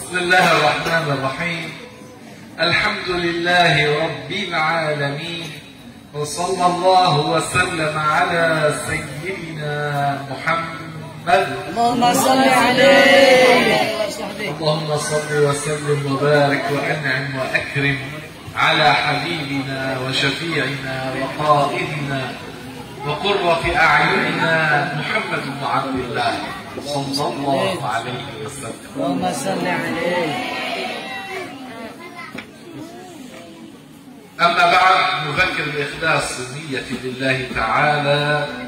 بسم الله الرحمن الرحيم. الحمد لله رب العالمين، وصلى الله وسلم على سيدنا محمد. اللهم صل عليه. اللهم صل وسلم وبارك وانعم واكرم على حبيبنا وشفيعنا وقائدنا وقرة أعيننا محمد بن عبد الله صلى الله عليه وسلم. اللهم صل عليه. أما بعد، نذكر بإخلاص النية لله تعالى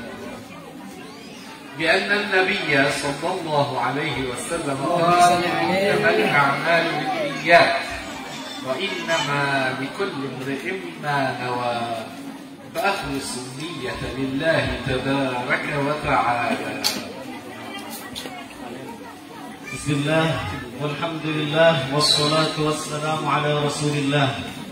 بأن النبي صلى الله عليه وسلم قال: إنما الأعمال بالنيات وإنما لكل امرئ ما نوى، فأخلص النية لله تبارك وتعالى. بسم الله والحمد لله والصلاة والسلام على رسول الله.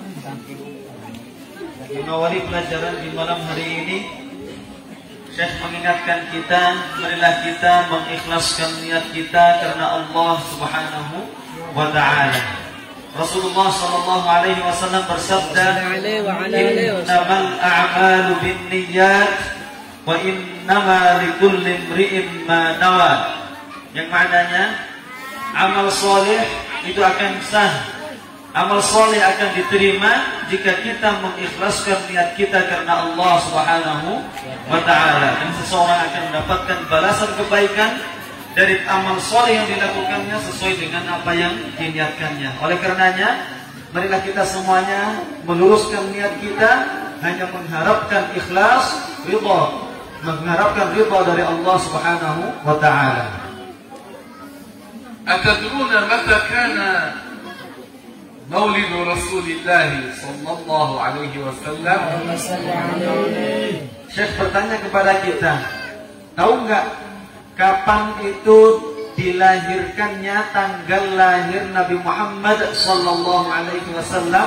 Mengawali pelajaran di malam hari ini, Syekh mengingatkan kita, marilah kita mengikhlaskan niat kita karena Allah Subhanahu wa taala. Rasulullah sallallahu alaihi wasallam bersabda, "Innamal a'malu binniyat wa innama likulli imri'in ma nawa." Yang maknanya amal soleh itu akan sah, amal soleh akan diterima jika kita mengikhlaskan niat kita karena Allah Subhanahu wa taala. Dan seseorang akan mendapatkan balasan kebaikan dari amal soleh yang dilakukannya sesuai dengan apa yang diniatkannya. Oleh karenanya, marilah kita semuanya meluruskan niat kita hanya mengharapkan ikhlas, ridha, mengharapkan ridha dari Allah Subhanahu wa taala. أتدرون متى كان مولد رسول الله صلى الله عليه وسلم؟ Syekh bertanya kepada kita, tahu nggak kapan itu dilahirkannya, tanggal lahir Nabi Muhammad sallallahu alaihi wasallam?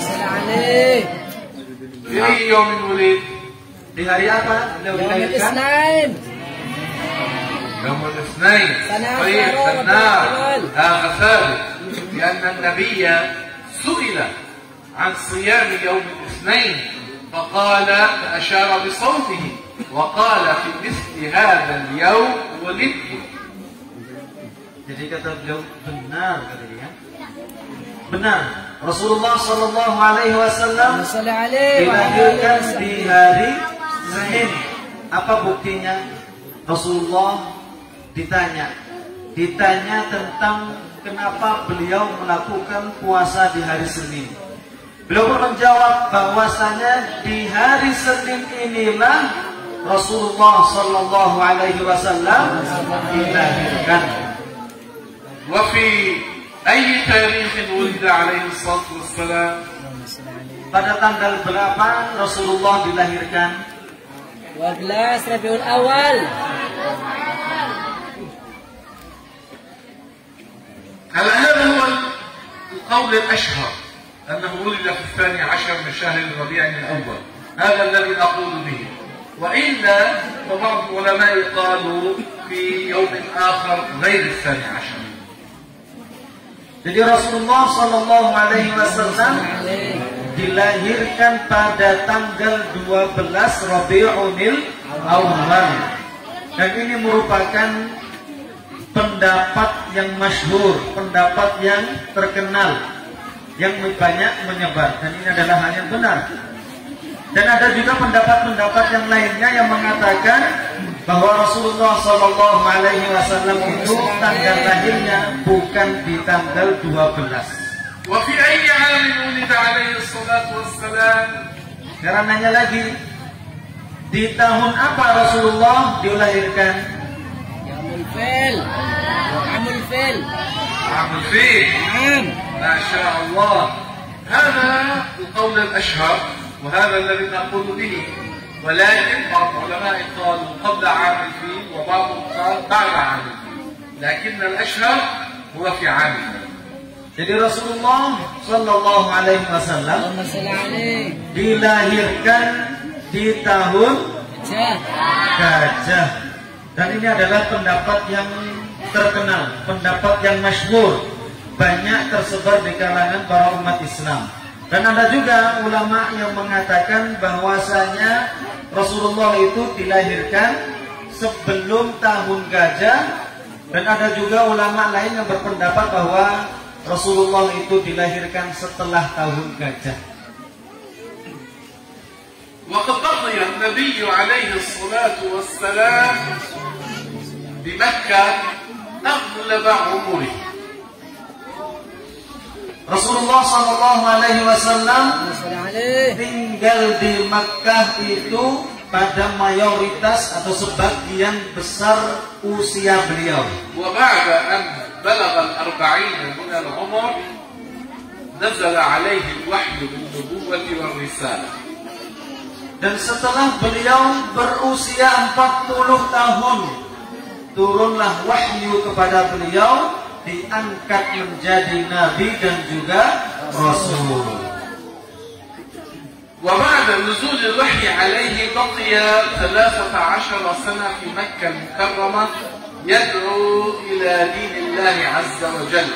في يوم ولد. Di hari apa beliau dilahirkan? يوم الاثنين. طيب، النار هذا ثابت، لأن النبي سئل عن صيام يوم الاثنين فقال، فأشار بصوته وقال: في مثل هذا اليوم ولدت. Jadi kata beliau benar kata dia. Benar, Rasulullah sallallahu alaihi wasallam dilahirkan di hari Senin. Apa buktinya? Rasulullah ditanya tentang kenapa beliau melakukan puasa di hari Senin. Beliau pun menjawab bahwasanya di hari Senin inilah Rasulullah sallallahu alaihi wasallam dilahirkan. Wa fi ayyi tarikh wulida alaihi salatu wassalam? Pada tanggal berapa Rasulullah dilahirkan? 12 Rabiul Awal. هذا هو القول الأشهر، أنه ولد في 12 من شهر ربيع الأول. هذا الذي أقول به، وإلا فبعض العلماء قالوا في يوم آخر غير 12. Jadi Rasulullah sallallahu alaihi wasallam dilahirkan pada tanggal 12 Rabiul Awal. Dan ini merupakan pendapat yang masyhur, pendapat yang terkenal, yang banyak menyebar, dan ini adalah hal yang benar. Dan ada juga pendapat-pendapat yang lainnya yang mengatakan bahwa Rasulullah sallallahu alaihi wasallam itu tanggal lahirnya bukan di tanggal 12. Wa fi ayyi 'amin wulida alaihi salatu wassalam? Karenanya lagi, di tahun apa Rasulullah dilahirkan? عام الفيل. عام الفيل. نعم. ما شاء الله. هذا القول الأشهر وهذا الذي نقول به، ولكن بعض العلماء قالوا قبل عام الفيل وبعضهم قال بعد عام الفيل، لكن الأشهر هو في عام الفيل. Jadi Rasulullah sallallahu alaihi wasallam dilahirkan di tahun gajah. Dan ini adalah pendapat yang terkenal, pendapat yang masyhur. banyak tersebar di kalangan para umat Islam. Dan ada juga ulama yang mengatakan bahwasanya Rasulullah itu dilahirkan sebelum tahun gajah, dan ada juga ulama lain yang berpendapat bahwa Rasulullah itu dilahirkan setelah tahun gajah. وقد قضي النبي عليه الصلاة والسلام بمكة أغلب عمره. Rasulullah Shallallahu Alaihi Wasallam tinggal di Makkah itu pada mayoritas atau sebagian besar usia beliau. وبعد أن بلغ 40 من العمر نزل عليه الوحي بالنبوة والرسالة. Dan setelah beliau berusia 40 tahun, turunlah wahyu kepada beliau, diangkat menjadi nabi dan juga rasul. وبعد نزول الوحي عليه بقي 13 سنة في مكة المكرمة يدعو إلى دين الله عز وجل.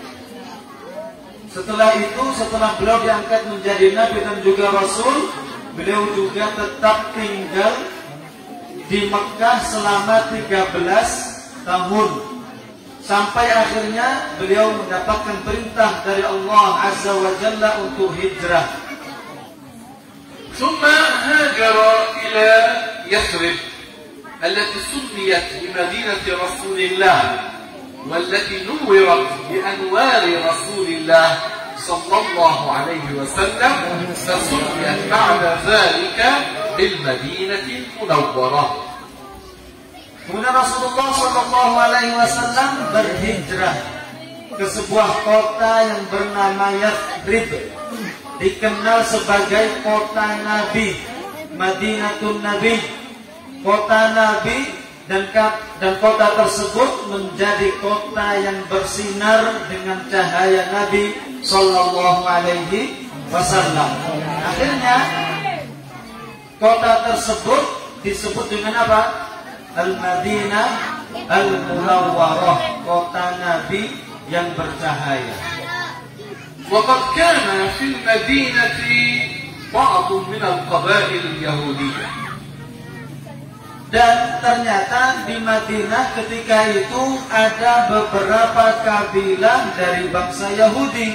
Setelah itu, setelah beliau diangkat menjadi nabi dan juga rasul, beliau juga tetap tinggal di Mekah selama 13 tahun. Sampai akhirnya beliau mendapatkan perintah dari Allah Azza wa Jalla untuk hijrah. ثم هاجر إلى يثرب التي سميت بمدينة رسول الله والتي نورت بأنوار رسول الله صلى الله عليه وسلم، فسميت بعد ذلك بالمدينة المنورة. Kemudian Rasulullah Shallallahu Alaihi Wasallam berhijrah ke sebuah kota yang bernama Yathrib, dikenal sebagai kota Nabi, Madinatun Nabi, kota Nabi, dan kota tersebut menjadi kota yang bersinar dengan cahaya Nabi Shallallahu Alaihi Wasallam. Akhirnya kota tersebut disebut dengan apa? Al-Madinah Al-Munawwarah, kota Nabi yang bercahaya. وقد كان في المدينة بعض من القبائل اليهودية. Dan ternyata di Madinah ketika itu ada beberapa kabilah dari bangsa Yahudi.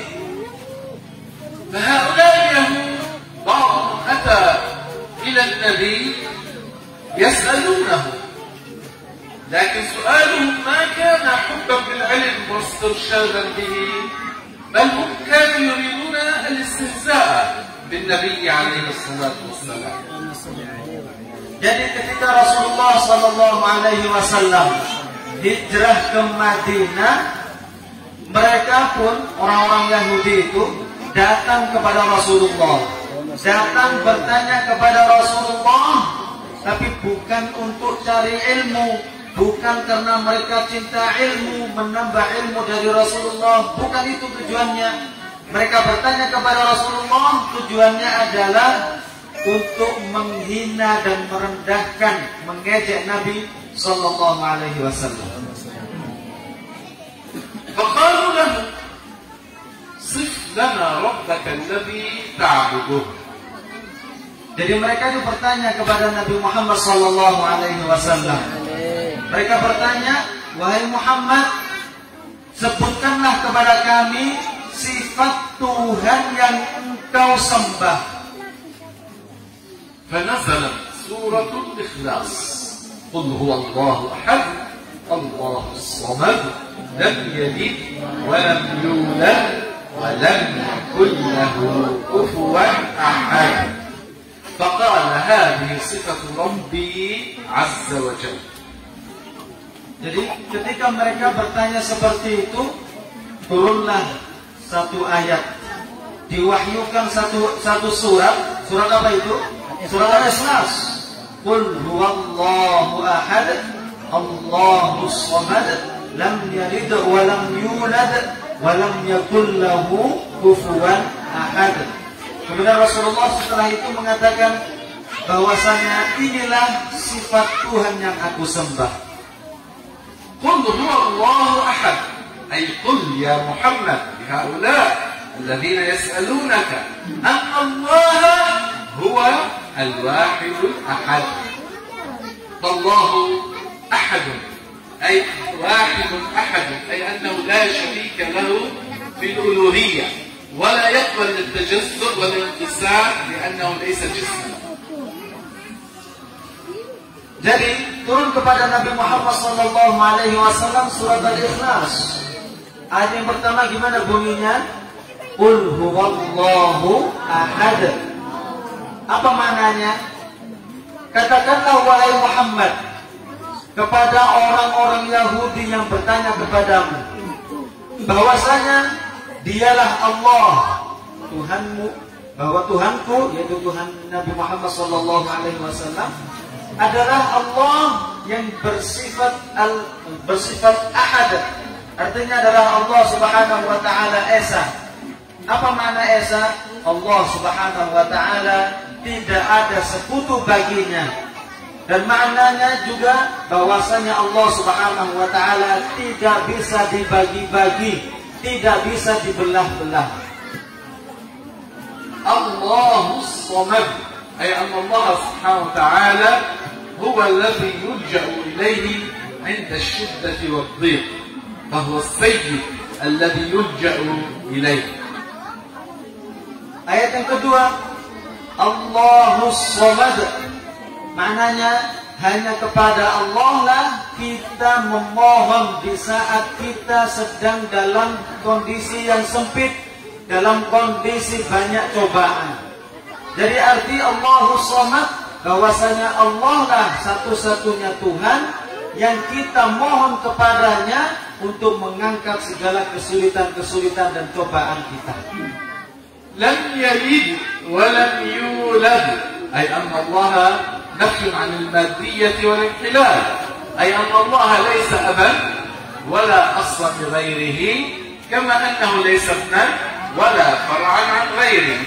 فهؤلاء اليهود بعضهم أتى إلى النبي يسألونه، لكن سؤالهم ما كان حبا بالعلم واسترشادا به، بل هم كانوا يريدون الاستهزاء بالنبي عليه الصلاة والسلام. Jadi ketika Rasulullah Sallallahu Alaihi Wasallam hijrah ke Madinah, mereka pun orang-orang Yahudi itu datang kepada Rasulullah, datang bertanya kepada Rasulullah, tapi bukan untuk cari ilmu, bukan karena mereka cinta ilmu, menambah ilmu dari Rasulullah, bukan itu tujuannya. Mereka bertanya kepada Rasulullah, tujuannya adalah untuk menghina dan merendahkan, mengejek Nabi Sallallahu Alaihi Wasallam. فقالوا له صف لنا ربك الذي تعبده. Jadi mereka itu bertanya kepada Nabi Muhammad Sallallahu Alaihi Wasallam. Mereka bertanya, wahai Muhammad, sebutkanlah kepada kami sifat Tuhan yang engkau sembah. فنزلت سورة الإخلاص قل هو الله أحد الله الصمد لم يلد ولم يولد ولم يكن له كفوا أحد. فقال هذه صفة ربي عز وجل. Jadi ketika mereka bertanya seperti itu, turunlah satu ayat, diwahyukan satu surat. Surat apa itu? Surat Al-Ikhlas. Qul huwallahu ahad, Allahus samad, lam yalid wa lam yulad wa lam yakul lahu kufuwan ahad. Kemudian Rasulullah setelah itu mengatakan bahwasanya inilah sifat Tuhan yang aku sembah. قل هو الله أحد أي قل يا محمد لهؤلاء الذين يسألونك أن الله هو الواحد الأحد. فالله أحد أي واحد أحد، أي أنه لا شريك له في الألوهية، ولا يقبل التجزؤ والانقسام لأنه ليس جسما. Jadi turun kepada Nabi Muhammad SAW surat Al-Ikhlas. Ayat yang pertama gimana bunyinya? Qul huwallahu ahad. Apa maknanya? Katakanlah wahai Muhammad kepada orang-orang Yahudi yang bertanya kepadamu bahwasanya dialah Allah Tuhanmu, bahwa Tuhanku yaitu Tuhan Nabi Muhammad SAW adalah Allah yang bersifat ahad. Artinya adalah Allah Subhanahu wa taala esa. Apa makna esa? Allah Subhanahu wa taala tidak ada sekutu baginya. Dan maknanya juga bahwasanya Allah Subhanahu wa taala tidak bisa dibagi-bagi, tidak bisa dibelah-belah. Allahus Samad, ay anna Allah Subhanahu wa taala huwa alladhi yurja'u ilayhi 'inda ash-shiddati wad-dhiq. Fahuwa as-sayyid alladhi yurja'u ilayhi. Ayat yang kedua, Allahus Samad, maknanya hanya kepada Allah lah kita memohon di saat kita sedang dalam kondisi yang sempit, dalam kondisi banyak cobaan. Jadi arti Allahus Samad bahwasanya Allah lah satu-satunya Tuhan yang kita mohon kepadanya untuk mengangkat segala kesulitan-kesulitan dan cobaan kita. لم يلد ولم يولد، أي أن الله نفي عن المادية والانحلال، أي أن الله ليس أبا ولا أصلا لغيره، كما أنه ليس ابنا ولا فرعا عن غيره.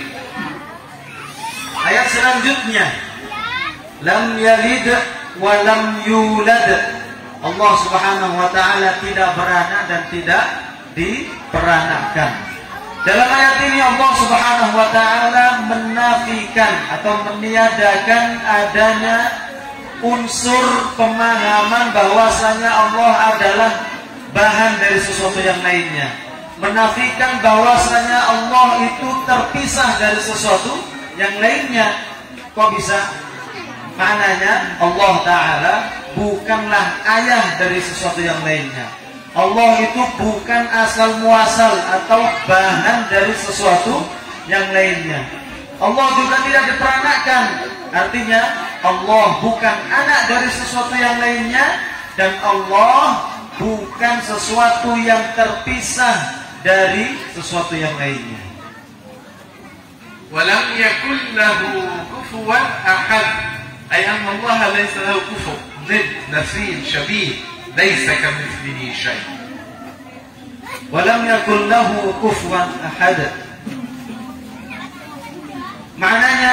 Ayat selanjutnya, lam yalid wa lam yulad. Allah Subhanahu wa taala tidak beranak dan tidak diperanakkan. Dalam ayat ini Allah Subhanahu wa taala menafikan atau meniadakan adanya unsur pemahaman bahwasanya Allah adalah bahan dari sesuatu yang lainnya. Menafikan bahwasanya Allah itu terpisah dari sesuatu yang lainnya. Kok bisa? Maknanya Allah taala bukanlah ayah dari sesuatu yang lainnya. Allah itu bukan asal muasal atau bahan dari sesuatu yang lainnya. Allah juga tidak diperanakkan. Artinya Allah bukan anak dari sesuatu yang lainnya, dan Allah bukan sesuatu yang terpisah dari sesuatu yang lainnya. Walam yakun lahu kufuwan ahad, ay anna Allah laysa lahu kufu, ضد مثيل شبيه ليس كمثله شيء. Walam yakun lahu kufuwan ahad. Maknanya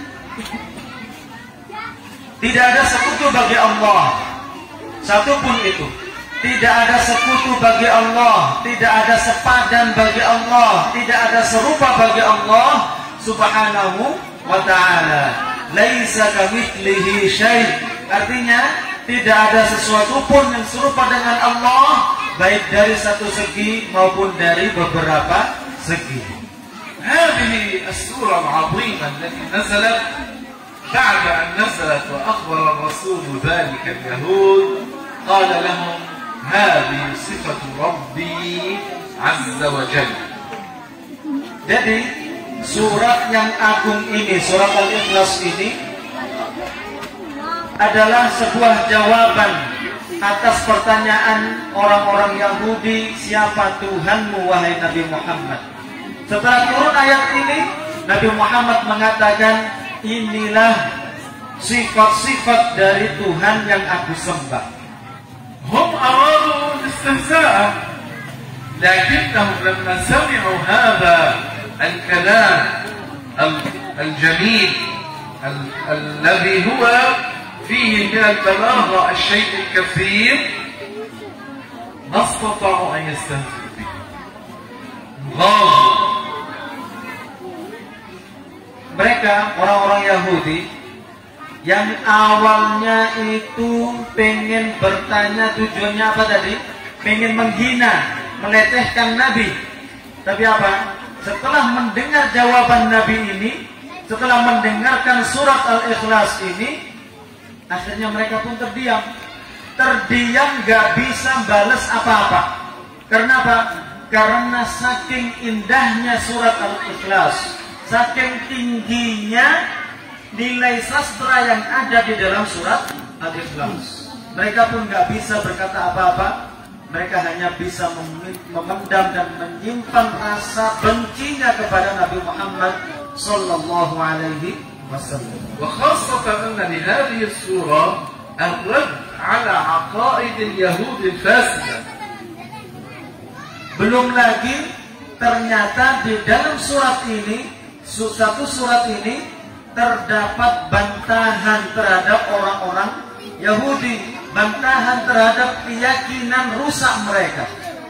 tidak ada sekutu bagi Allah satupun itu. Tidak ada sekutu bagi Allah, tidak ada sepadan bagi Allah, tidak ada serupa bagi Allah Subhanahu wa ta'ala. Laisa kamitslihi syai'. Artinya tidak ada sesuatu pun yang serupa dengan Allah, baik dari satu segi maupun dari beberapa segi. هذه السورة العظيمة التي نزلت بعد أن نزلت وأخبر الرسول ذلك اليهود قال لهم هذه صفة ربي عز وجل. Jadi surat yang agung ini, surat Al-Ikhlas ini adalah sebuah jawaban atas pertanyaan orang-orang Yahudi, siapa Tuhanmu wahai Nabi Muhammad. Setelah turun ayat ini, Nabi Muhammad mengatakan, inilah sifat-sifat dari Tuhan yang aku sembah. هم أرادوا الاستهزاء، لكنهم لما سمعوا هذا الكلام الجميل الذي هو فيه من البلاغة الشيء الكثير، ما استطاعوا أن يستهزئوا به. غاضوا. Mereka orang-orang Yahudi yang awalnya itu pengen bertanya, tujuannya apa tadi? Pengen menghina, melecehkan Nabi. Tapi apa? Setelah mendengar jawaban Nabi ini, setelah mendengarkan surat Al-Ikhlas ini, akhirnya mereka pun terdiam. Terdiam, gak bisa balas apa-apa. Karena apa? Karena saking indahnya surat Al-Ikhlas, saking tingginya nilai sastra yang ada di dalam surat Al-Ikhlas, mereka pun gak bisa berkata apa-apa. Mereka hanya bisa memendam dan menyimpan rasa bencinya kepada Nabi Muhammad sallallahu alaihi wasallam. وخاصة أن لهذه السورة الرد على عقائد اليهود الفاسدة. Belum lagi ternyata di dalam surat ini, satu surat ini terdapat bantahan terhadap orang-orang Yahudi, bantahan terhadap keyakinan rusak mereka.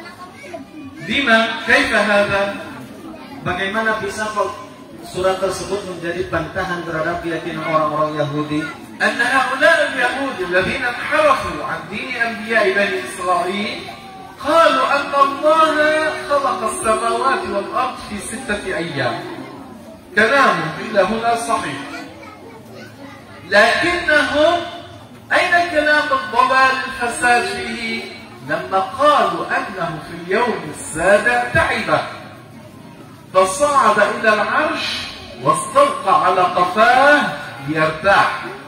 لما؟ كيف هذا؟ Bagaimana bisa surat tersebut menjadi bantahan terhadap keyakinan orang-orang Yahudi? أن هؤلاء اليهود الذين انحرفوا عن دين أنبياء بني إسرائيل قالوا أن الله خلق السماوات والأرض في 6 أيام. كلامهم إلى هنا صحيح، لكنهم أين كلام الضلال الفساد فيه لما قالوا أنه في اليوم السابع تعب فصعد إلى العرش واستلقى على قفاه ليرتاح.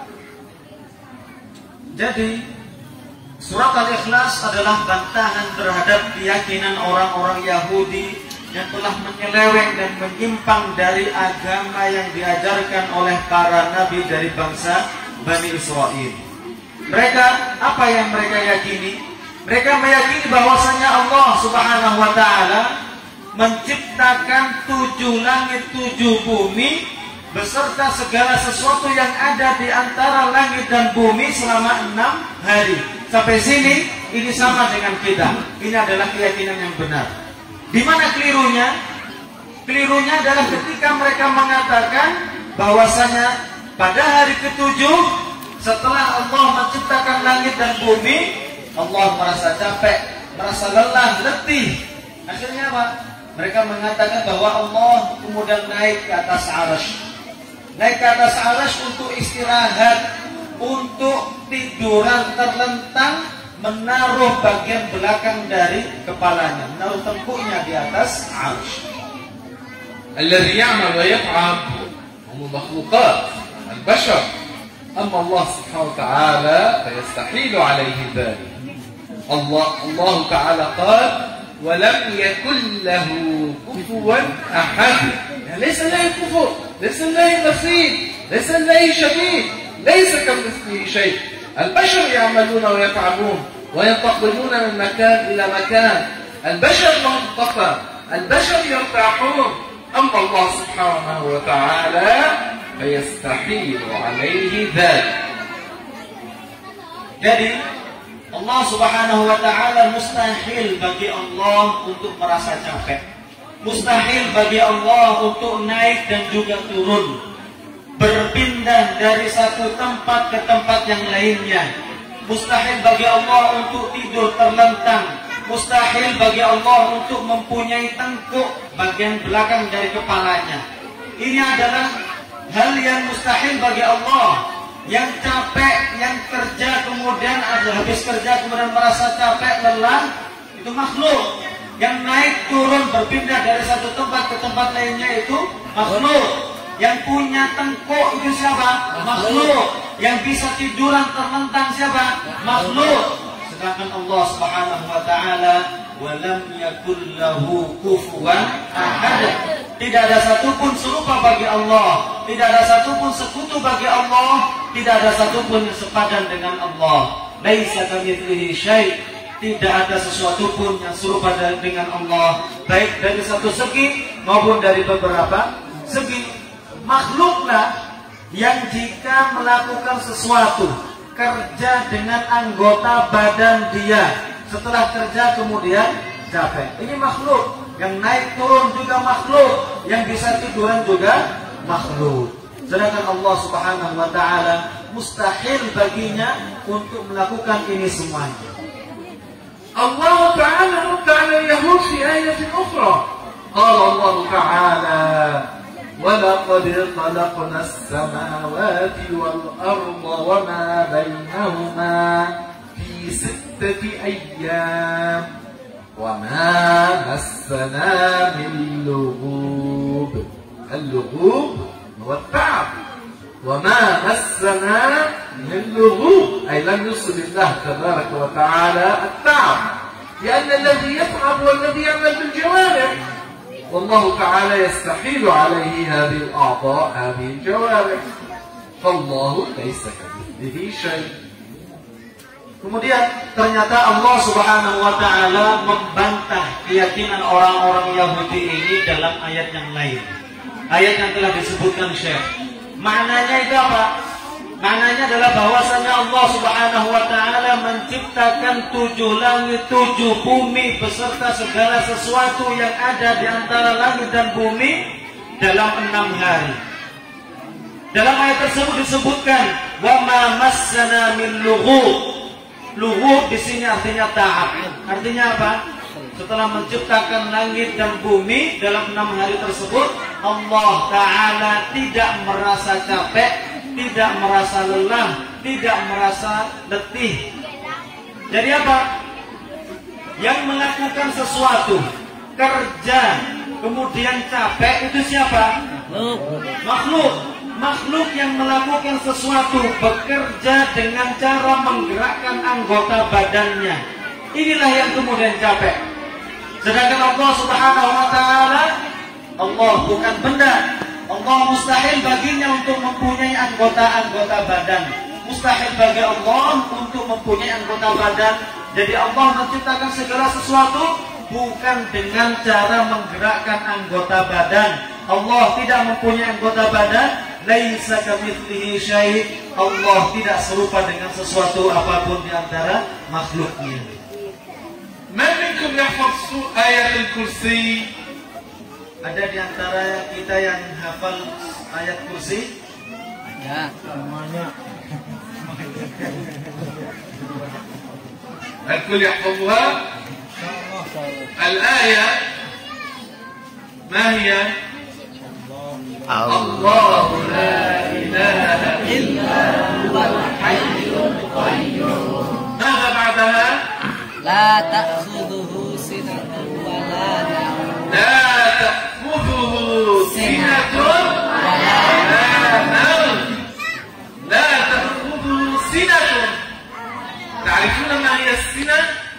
Jadi surat Al-Ikhlas adalah bantahan terhadap keyakinan orang-orang Yahudi yang telah menyeleweng dan menyimpang dari agama yang diajarkan oleh para nabi dari bangsa Bani Israel. Mereka, apa yang mereka yakini? Mereka meyakini bahwasanya Allah Subhanahu wa Ta'ala menciptakan 7 langit 7 bumi beserta segala sesuatu yang ada di antara langit dan bumi selama 6 hari. Sampai sini ini sama dengan kita. Ini adalah keyakinan yang benar. Di mana kelirunya? Kelirunya adalah ketika mereka mengatakan bahwasanya pada hari ke-7 setelah Allah menciptakan langit dan bumi, Allah merasa capek, merasa lelah, letih. Akhirnya apa? Mereka mengatakan bahwa Allah kemudian naik ke atas arasy. Naik ke atas arasy untuk istirahat, untuk tiduran terlentang, menaruh bagian belakang dari kepalanya, menaruh tengkuknya di atas arasy. الذي يعمل ويفعل هم المخلوقات البشر، أما الله سبحانه وتعالى فيستحيل عليه ذلك. الله تعالى قال ولم يكن له كفوا أحد، يعني ليس له كفوا، ليس له مثيل، ليس له شبيه، ليس كمثله شيء. البشر يعملون ويفعلون وينتقلون من مكان إلى مكان، البشر لهم طاقة، البشر يرتاحون، أما الله سبحانه وتعالى فيستحيل عليه ذلك. Jadi Allah Subhanahu wa Ta'ala mustahil bagi Allah untuk merasa capek, mustahil bagi Allah untuk naik dan juga turun, berpindah dari satu tempat ke tempat yang lainnya. Mustahil bagi Allah untuk tidur terlentang, mustahil bagi Allah untuk mempunyai tengkuk bagian belakang dari kepalanya. Ini adalah hal yang mustahil bagi Allah. Yang capek, yang kerja kemudian habis kerja kemudian merasa capek, lelah, itu makhluk. Yang naik turun berpindah dari satu tempat ke tempat lainnya itu makhluk. Yang punya tengkuk itu siapa? Makhluk. Yang bisa tiduran terlentang siapa? Makhluk. Sedangkan Allah Subhanahu wa Ta'ala walam yakul lahu kufuwan ahad. Tidak ada satupun serupa bagi Allah, tidak ada satupun sekutu bagi Allah, tidak ada satupun yang sepadan dengan Allah. Laisa kamitslihi syai'. Tidak ada sesuatu pun yang serupa dengan Allah, baik dari satu segi maupun dari beberapa segi. Makhluklah yang jika melakukan sesuatu, kerja dengan anggota badan dia, setelah kerja kemudian capek. Ini makhluk. Yang naik turun juga makhluk, yang bisa tiduran juga makhluk. Sedangkan Allah Subhanahu wa taala mustahil baginya untuk melakukan ini semuanya. الله تعالى رد على اليهود في آية أخرى قال الله تعالى ولقد خلقنا السماوات والأرض وما بينهما في 6 أيام وما مسنا من لغوب. اللغوب هو التعب وما مسنا من لغوب أي لم يصل الله تبارك وتعالى التعب لأن الذي يتعب هو الذي يعمل بالجوارح والله تعالى يستحيل عليه هذه الأعضاء هذه الجوارح فالله ليس كمثله شيء. Kemudian ternyata Allah Subhanahu wa taala membantah keyakinan orang-orang Yahudi ini dalam ayat yang lain. Ayat yang telah disebutkan Syekh. Maknanya itu apa? Maknanya adalah bahwasanya Allah Subhanahu wa taala menciptakan 7 langit, 7 bumi beserta segala sesuatu yang ada di antara langit dan bumi dalam 6 hari. Dalam ayat tersebut disebutkan wa ma massana min lughub. Lughub di sini artinya ta'ab. Artinya apa? Setelah menciptakan langit dan bumi dalam 6 hari tersebut, Allah Ta'ala tidak merasa capek, tidak merasa lelah, tidak merasa letih. Jadi apa? Yang melakukan sesuatu, kerja, kemudian capek, itu siapa? Makhluk. Makhluk yang melakukan sesuatu, bekerja dengan cara menggerakkan anggota badannya. Inilah yang kemudian capek. Sedangkan Allah Subhanahu wa taala, Allah bukan benda. Allah mustahil baginya untuk mempunyai anggota-anggota badan. Mustahil bagi Allah untuk mempunyai anggota badan. Jadi Allah menciptakan segala sesuatu bukan dengan cara menggerakkan anggota badan. Allah tidak mempunyai anggota badan. Laisa kamitslihi syai'. Allah tidak serupa dengan sesuatu apapun di antara makhluknya. ما منكم يحفظ آية الكرسي؟ Ada di antara kita yang hafal ayat kursi? Ya, semuanya. الكل يحفظها؟ الآية ما هي؟ الله لا إله إلا هو الحي القيوم. ماذا بعدها؟ لا تأخذه سنة ولا نوم. لا تأخذه سنة ولا نوم. لا تأخذه سنة. تعرفون ما هي السنة؟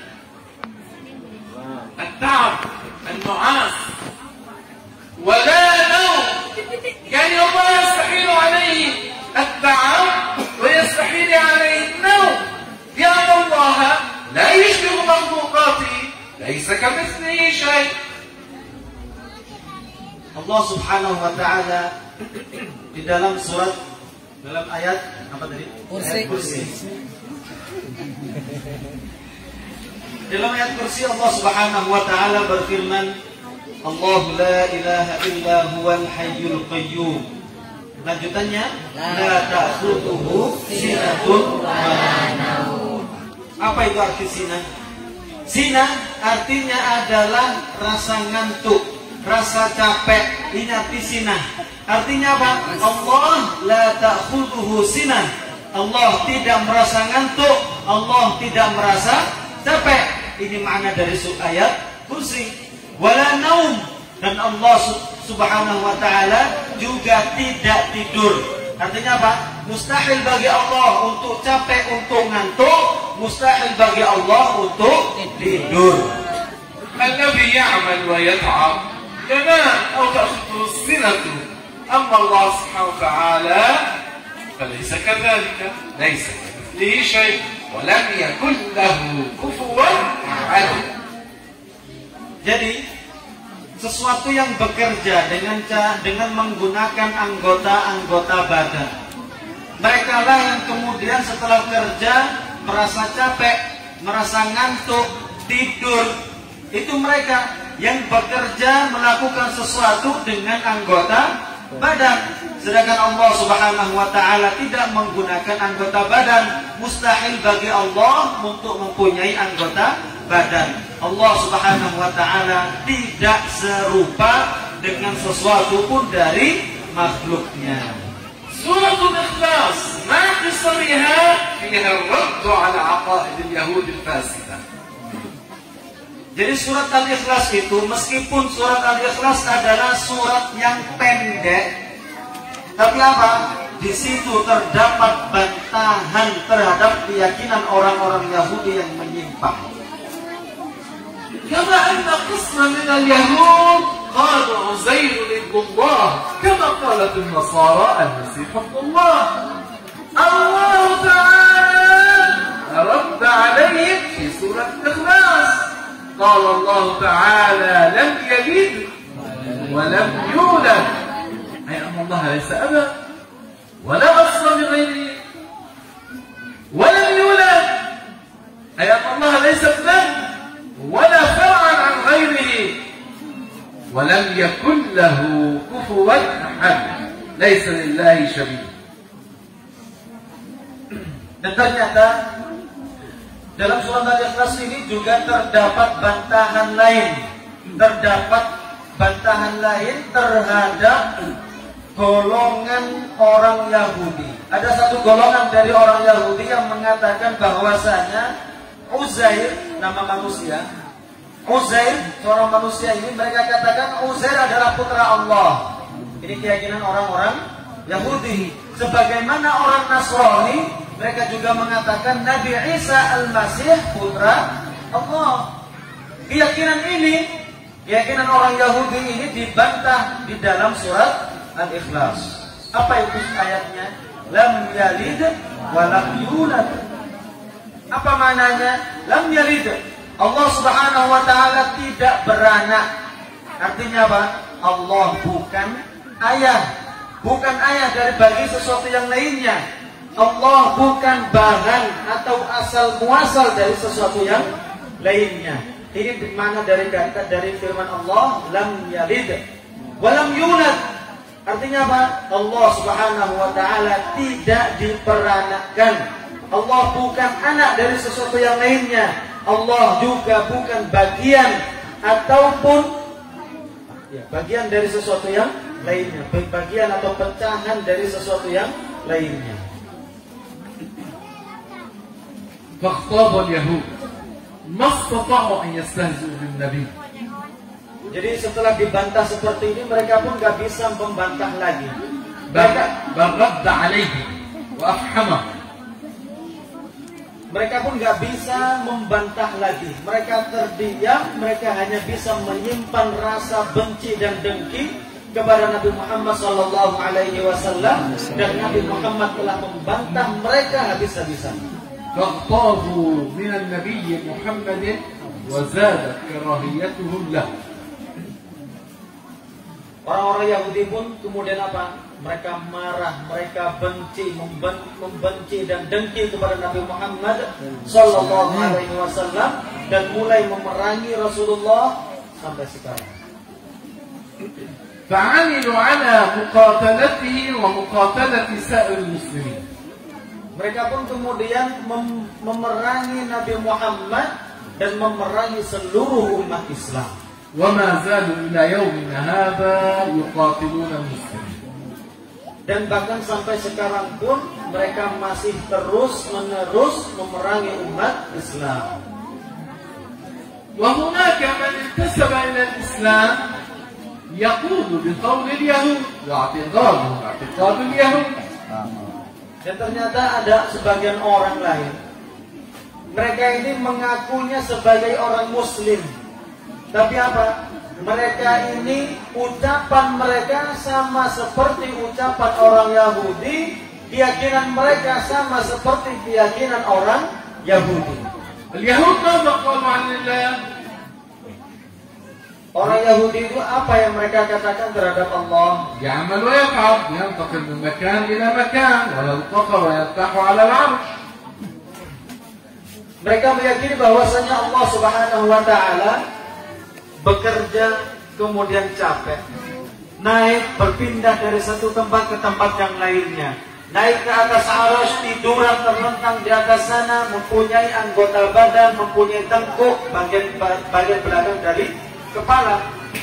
التعب، النعاس. ولا نوم، يعني الله يستحيل عليه التعب ويستحيل عليه النوم لأن الله لا يشبه مخلوقاته ليس كمثله شيء. Allah Subhanahu wa taala di dalam ayat apa tadi? Kursi. Ayat kursi. Dalam ayat kursi Allah Subhanahu wa taala berfirman, Allah la ilaha illa huwal hayyul qayyum. Lanjutannya, la ta'khudhuhu sinatun wa la naum. Apa itu arti sinah? Sinah artinya adalah rasa ngantuk, rasa capek. Ini arti sinah. Artinya apa? Allah la ta'khudhuhu sinah. Allah tidak merasa ngantuk, Allah tidak merasa capek. Ini makna dari ayat kursi. Wala naum, dan Allah Subhanahu wa taala juga tidak tidur. Artinya apa? Mustahil bagi Allah untuk capek, untuk ngantuk. Mustahil bagi Allah untuk tidur. الذي يعمل ويتعب ينام أو تأخذه السنة. أما الله سبحانه وتعالى فليس كذلك، ليس كمثله شيء ولم يكن له كفوا أحد. Jadi sesuatu yang bekerja dengan menggunakan anggota-anggota badan. Mereka lah yang kemudian setelah kerja merasa capek, merasa ngantuk, tidur. Itu mereka yang bekerja melakukan sesuatu dengan anggota badan. Sedangkan Allah Subhanahu wa ta'ala tidak menggunakan anggota badan. Mustahil bagi Allah untuk mempunyai anggota badan. Allah Subhanahu wa ta'ala tidak serupa dengan sesuatu pun dari makhluknya. سورة الإخلاص ما قصرها فيها الرد على عقائد اليهود الفاسدة. Jadi surat Al-Ikhlas itu, meskipun surat Al-Ikhlas adalah surat yang pendek, tapi apa? Di situ terdapat bantahan terhadap keyakinan orang-orang Yahudi yang menyimpang. كما أن قسما من اليهود قالوا عزير ابن الله كما قالت النصارى المسيح ابن الله. الله تعالى رد عليهم في سورة الإخلاص. قال الله تعالى لم يلد ولم يولد، أي أن الله ليس أبا ولا أصل بغيره، ولم يولد أي أن الله ليس ابنا ولا فرعا عن غيره، ولم يكن له كفوا أحد، ليس لله شبيه. Dan ternyata dalam surat Al-Ikhlas ini juga terdapat bantahan lain. Terdapat bantahan lain terhadap golongan orang Yahudi. Ada satu golongan dari orang Yahudi yang mengatakan bahwasanya Uzair, nama manusia, Uzair, seorang manusia ini, mereka katakan Uzair adalah putra Allah. Ini keyakinan orang-orang Yahudi. Sebagaimana orang Nasrani, mereka juga mengatakan Nabi Isa Al-Masih putra Allah. Keyakinan orang Yahudi ini dibantah di dalam surat Al-Ikhlas. Apa itu ayatnya? Lam yalid wa lam yulad. Apa maknanya? Lam yalid. Allah Subhanahu wa ta'ala tidak beranak. Artinya apa? Allah bukan ayah. Bukan ayah dari bagi sesuatu yang lainnya. Allah bukan bahan atau asal muasal dari sesuatu yang lainnya. Ini mana dari kata dari firman Allah lam yalid wa lam yulad. Artinya apa? Allah Subhanahu wa ta'ala tidak diperanakkan. Allah bukan anak dari sesuatu yang lainnya. Allah juga bukan bagian ataupun bagian dari sesuatu yang lainnya. Bagian atau pecahan dari sesuatu yang lainnya. فاخطاب اليهود ما استطاعوا أن يستهزئوا بالنبي. Jadi setelah dibantah seperti ini, mereka pun gak bisa membantah lagi. بل رد عليه وأفحمه. Mereka pun gak bisa membantah lagi. Mereka terdiam. Mereka hanya bisa menyimpan rasa benci dan dengki kepada Nabi Muhammad SAW. Dan Nabi Muhammad telah membantah mereka habis-habisan. فاغتاظوا من النبي محمد وزادت كراهيتهم له. Orang-orang Yahudi pun kemudian apa? Mereka marah, mereka benci, membenci dan dengki kepada Nabi Muhammad Sallallahu Alaihi Wasallam dan mulai memerangi Rasulullah sampai sekarang. فعملوا على مقاتلته ومقاتلة سائر المسلمين. Mereka pun kemudian memerangi Nabi Muhammad dan memerangi seluruh umat Islam. وما زالوا إلى يومنا هذا يقاتلون المسلمين. Dan bahkan sampai sekarang pun mereka masih terus-menerus memerangi umat Islam. وهناك من انتسب إلى الإسلام يقول بقول اليهود واعتقاده اعتقاد اليهود. Dan ternyata ada sebagian orang lain. Mereka ini mengakunya sebagai orang Muslim. Tapi apa? Mereka ini ucapan mereka sama seperti ucapan orang Yahudi. Keyakinan mereka sama seperti keyakinan orang Yahudi. اليهود ماذا قالوا عن الله؟ Orang Yahudi itu apa yang mereka katakan terhadap Allah? يعمل ويفعل، ينتقل من مكان إلى مكان، ويلتقى ويرتاح على العرش. Mereka meyakini bahwasanya Allah Subhanahu wa taala bekerja kemudian capek, naik berpindah dari satu tempat ke tempat yang lainnya, naik ke atas arasy, tiduran terlentang di atas sana, mempunyai anggota badan, mempunyai tengkuk, bagian belakang dari kepala.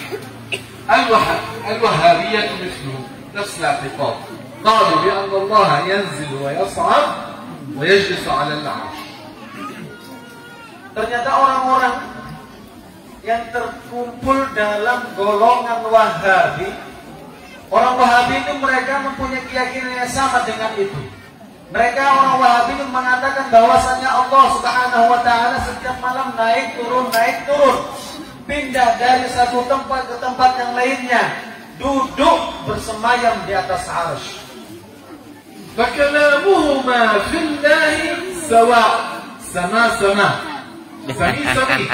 الوهابية مثله نفس الاعتقاد قالوا بأن الله ينزل ويصعد ويجلس على العرش. Ternyata orang-orang yang terkumpul dalam golongan Wahabi, orang Wahabi itu mereka mempunyai keyakinan yang sama dengan itu. Mereka orang Wahabi itu mengatakan bahwasanya Allah Subhanahu wa taala setiap malam naik turun, pindah dari satu tempat ke tempat yang lainnya, duduk bersemayam di atas arasy. فكلامهما في الله سواء سما سمي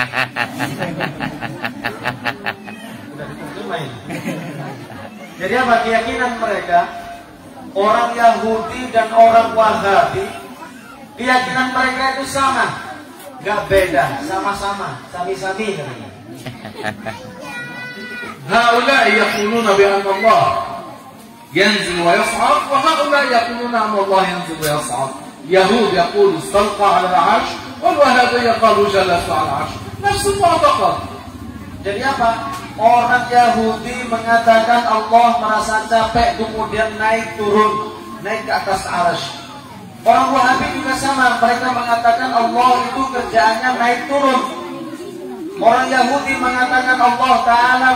Jadi apa keyakinan mereka? Orang Yahudi dan orang Wahabi, keyakinan mereka itu sama, gak beda, sama-sama, sami-sami namanya. هؤلاء يقولون بأن الله ينزل ويصعد وهؤلاء يقولون أن الله ينزل ويصعد. يهود يقول استلقى على العرش والوهابية قالوا جلس على العرش. نفس المعتقد. Jadi apa? Orang Yahudi mengatakan Allah merasa capek kemudian naik turun, naik ke atas arasy. Orang Wahabi juga sama, mereka mengatakan Allah itu kerjaannya naik turun. Orang Yahudi mengatakan Allah Ta'ala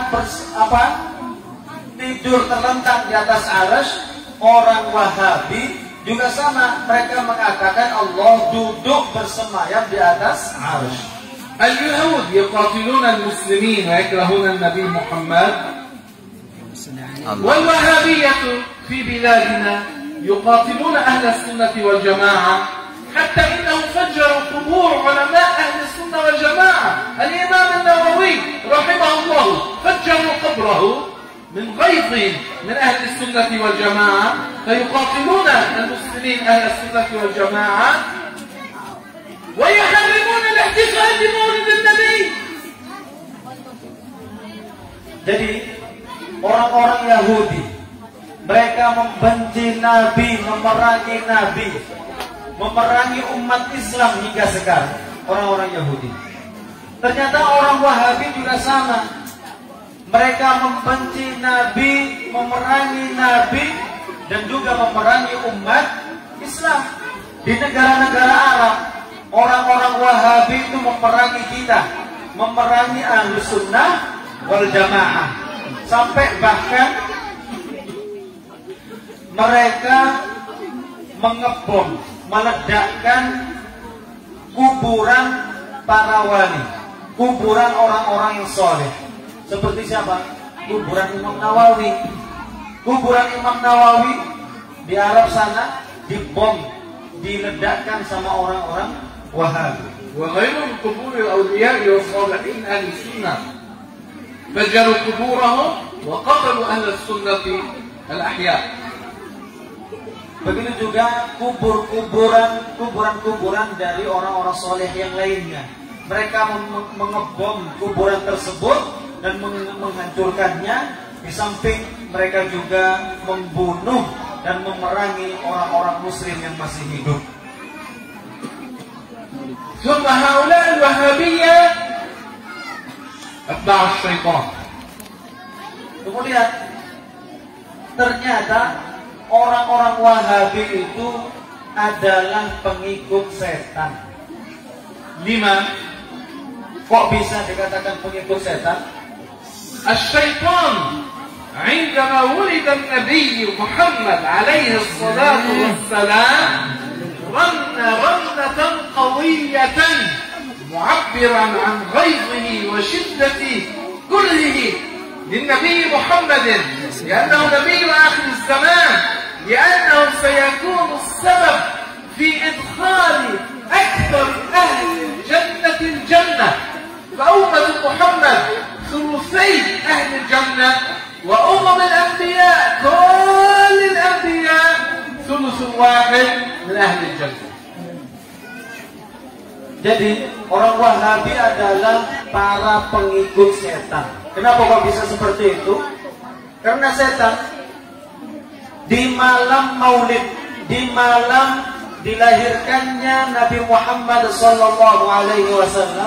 tidur terlentang di atas arasy. Orang Wahabi juga sama, mereka mengatakan Allah duduk bersemayam di atas arasy. اليهود يقاتلون المسلمين ويكرهون النبي محمد، والوهابية في بلادنا يقاتلون أهل السنة والجماعة، حتى إنهم فجروا قبور علماء أهل السنة والجماعة. الإمام النووي رحمه الله فجروا قبره من غيظ من أهل السنة والجماعة، فيقاتلون المسلمين أهل السنة والجماعة ويحرمون الاحتفال بمولد النبي. Jadi orang-orang Yahudi mereka membenci Nabi, memerangi umat Islam hingga sekarang. Orang-orang Yahudi. Ternyata orang Wahabi juga sama. Mereka membenci Nabi, memerangi Nabi, dan juga memerangi umat Islam. Di negara-negara Arab, orang-orang Wahabi itu memerangi kita, memerangi Ahlus Sunnah wal Jamaah, sampai bahkan mereka mengebom, meledakkan kuburan para wali, kuburan orang-orang yang soleh. Seperti siapa? Kuburan Imam Nawawi. Kuburan Imam Nawawi di Arab sana dibom, diledakkan sama orang-orang Wahabi. وغيرهم قبور الأولياء والصالحين أهل السنة فجروا قبورهم وقتلوا أهل السنة الأحياء. Begitu juga kuburan dari orang-orang soleh yang lainnya. Mereka mengebom kuburan tersebut dan menghancurkannya. Di samping mereka juga membunuh dan memerangi orang-orang muslim yang masih hidup. ثم هؤلاء الوهابية أتباع الشيطان. Kemudian ternyata orang-orang Wahabi itu adalah pengikut setan. لما؟ Kok bisa dikatakan pengikut setan? الشيطان عندما ولد النبي محمد عليه الصلاة والسلام رن رنة قوية معبرا عن غيظه وشدة كرهه للنبي محمد، لأنه نبي آخر الزمان، لأنه سيكون السبب في إدخال أكثر أهل الجنة الجنة. فأمة محمد ثلثي أهل الجنة، وأمم الأنبياء كل الأنبياء ثلث واحد من أهل الجنة. Jadi orang Wahabi adalah para pengikut setan. Kenapa kok bisa seperti itu? Karena setan di malam Maulid, di malam dilahirkannya Nabi Muhammad sallallahu alaihi wasallam,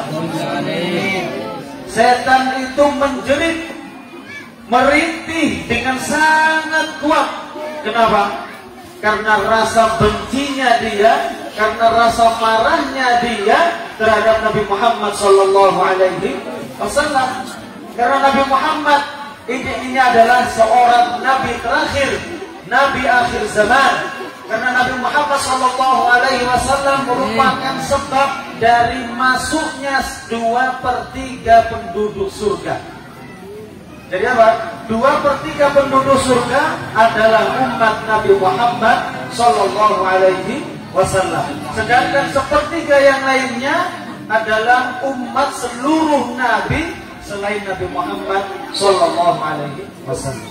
setan itu menjerit, merintih dengan sangat kuat. Kenapa? Karena rasa bencinya dia, karena rasa marahnya dia terhadap Nabi Muhammad sallallahu alaihi wasallam. Karena Nabi Muhammad ini adalah seorang nabi terakhir, nabi akhir zaman. Karena Nabi Muhammad sallallahu alaihi wasallam merupakan sebab dari masuknya 2/3 penduduk surga. Jadi apa? 2/3 penduduk surga adalah umat Nabi Muhammad sallallahu alaihi wasallam. Sedangkan 1/3 yang lainnya adalah umat seluruh nabi selain Nabi Muhammad sallallahu alaihi wasallam.